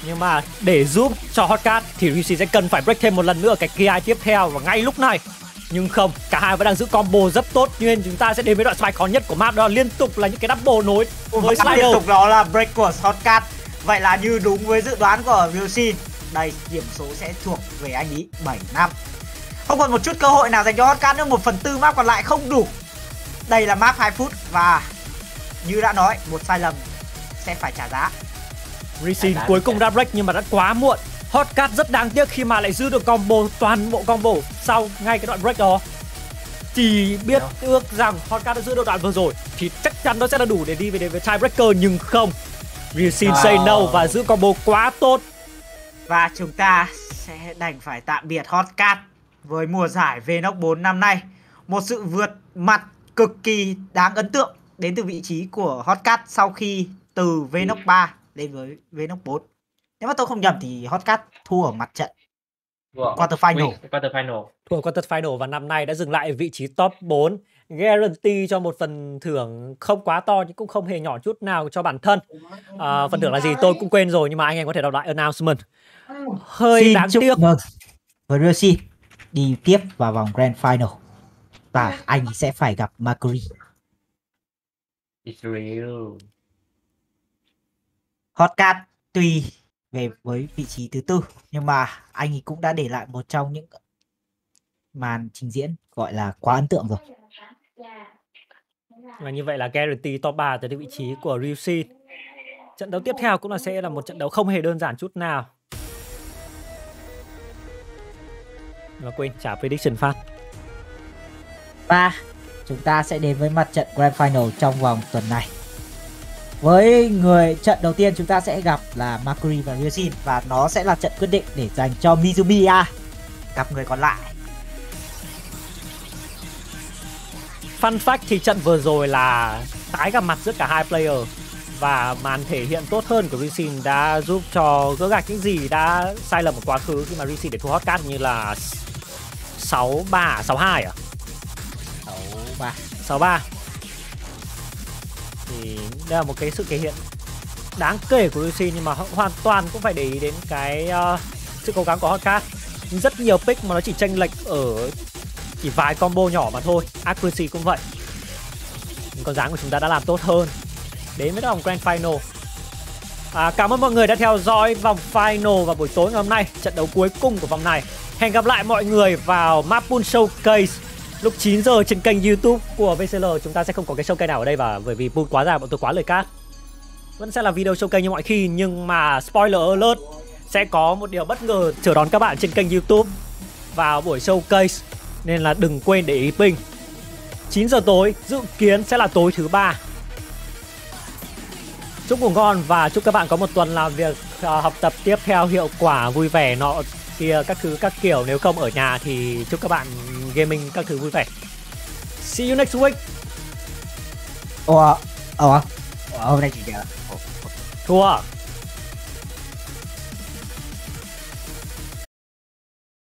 Nhưng mà để giúp cho Hotcats thì Rishi sẽ cần phải break thêm một lần nữa cái KI tiếp theo và ngay lúc này. Nhưng không, cả hai vẫn đang giữ combo rất tốt, nên chúng ta sẽ đến với đoạn spike khó nhất của map, đó là liên tục là những cái double nối với slider. Liên tục đó là break của Hotcats. Vậy là như đúng với dự đoán của Rishi, đây điểm số sẽ thuộc về anh ý 7-5. Không còn một chút cơ hội nào dành cho Hotcats nữa, 1/4 map còn lại không đủ. Đây là map 2 phút và như đã nói, một sai lầm sẽ phải trả giá. Rishi cuối cùng đã break nhưng mà đã quá muộn. Hotcats rất đáng tiếc khi mà lại giữ được combo, toàn bộ combo sau ngay cái đoạn break đó. Chỉ biết ước rằng Hotcats đã giữ được đoạn vừa rồi thì chắc chắn nó sẽ là đủ để đi về tiebreaker, nhưng không. Rishi say no và giữ combo quá tốt. Và chúng ta sẽ đành phải tạm biệt Hotcats với mùa giải Vnox 4 năm nay. Một sự vượt mặt cực kỳ đáng ấn tượng đến từ vị trí của Hotcats sau khi từ Vnox 3 lên với Vnox 4. Nếu mà tôi không nhầm thì Hotcats thua ở mặt trận quarter final. Thua quarter final và năm nay đã dừng lại vị trí top 4. Guarantee cho một phần thưởng không quá to nhưng cũng không hề nhỏ chút nào cho bản thân. Phần thưởng là gì tôi cũng quên rồi, nhưng mà anh em có thể đọc lại announcement. Hơi đáng tiếc. Với Rishi đi tiếp vào vòng Grand Final và anh sẽ phải gặp Mercury. It's real. Hotcats tuy về với vị trí thứ 4 nhưng mà anh ấy cũng đã để lại một trong những màn trình diễn gọi là quá ấn tượng rồi. Và như vậy là guarantee top 3 tới vị trí của Rishi. Trận đấu tiếp theo cũng sẽ là một trận đấu không hề đơn giản chút nào. Và quên trả prediction phát. Và chúng ta sẽ đến với mặt trận Grand Final trong vòng tuần này. Với người trận đầu tiên chúng ta sẽ gặp là Mercury và Rishi, và nó sẽ là trận quyết định để dành cho Mizumiya gặp người còn lại. Fun fact thì trận vừa rồi là tái gặp mặt giữa cả hai player, và màn thể hiện tốt hơn của Rishi đã giúp cho gỡ gạc những gì đã sai lầm ở quá khứ khi mà Rishi để thua Hotcats như là 6-3, 6-2 à? 6-3. Thì đây là một cái sự thể hiện đáng kể của Rishi, nhưng mà hoàn toàn cũng phải để ý đến cái sự cố gắng của Hotcats. Rất nhiều pick mà nó chỉ chênh lệch ở chỉ vài combo nhỏ mà thôi. Accuracy cũng vậy. Nhưng con dáng của chúng ta đã làm tốt hơn. Đến với vòng Grand Final. Cảm ơn mọi người đã theo dõi vòng Final vào buổi tối ngày hôm nay, trận đấu cuối cùng của vòng này. Hẹn gặp lại mọi người vào Map Pool Showcase lúc 9 giờ trên kênh YouTube của VCL. Chúng ta sẽ không có cái showcase nào ở đây, và bởi vì pool quá dài bọn tôi quá lời cát. Vẫn sẽ là video showcase như mọi khi, nhưng mà spoiler alert, sẽ có một điều bất ngờ chờ đón các bạn trên kênh YouTube vào buổi showcase, nên là đừng quên để ý ping. 9 giờ tối, dự kiến sẽ là tối thứ 3. Chúc ngủ ngon và chúc các bạn có một tuần làm việc học tập tiếp theo hiệu quả, vui vẻ nọ kia các thứ các kiểu. Nếu không ở nhà thì chúc các bạn gaming các thứ vui vẻ. See you next week. Hôm nay chỉ thua.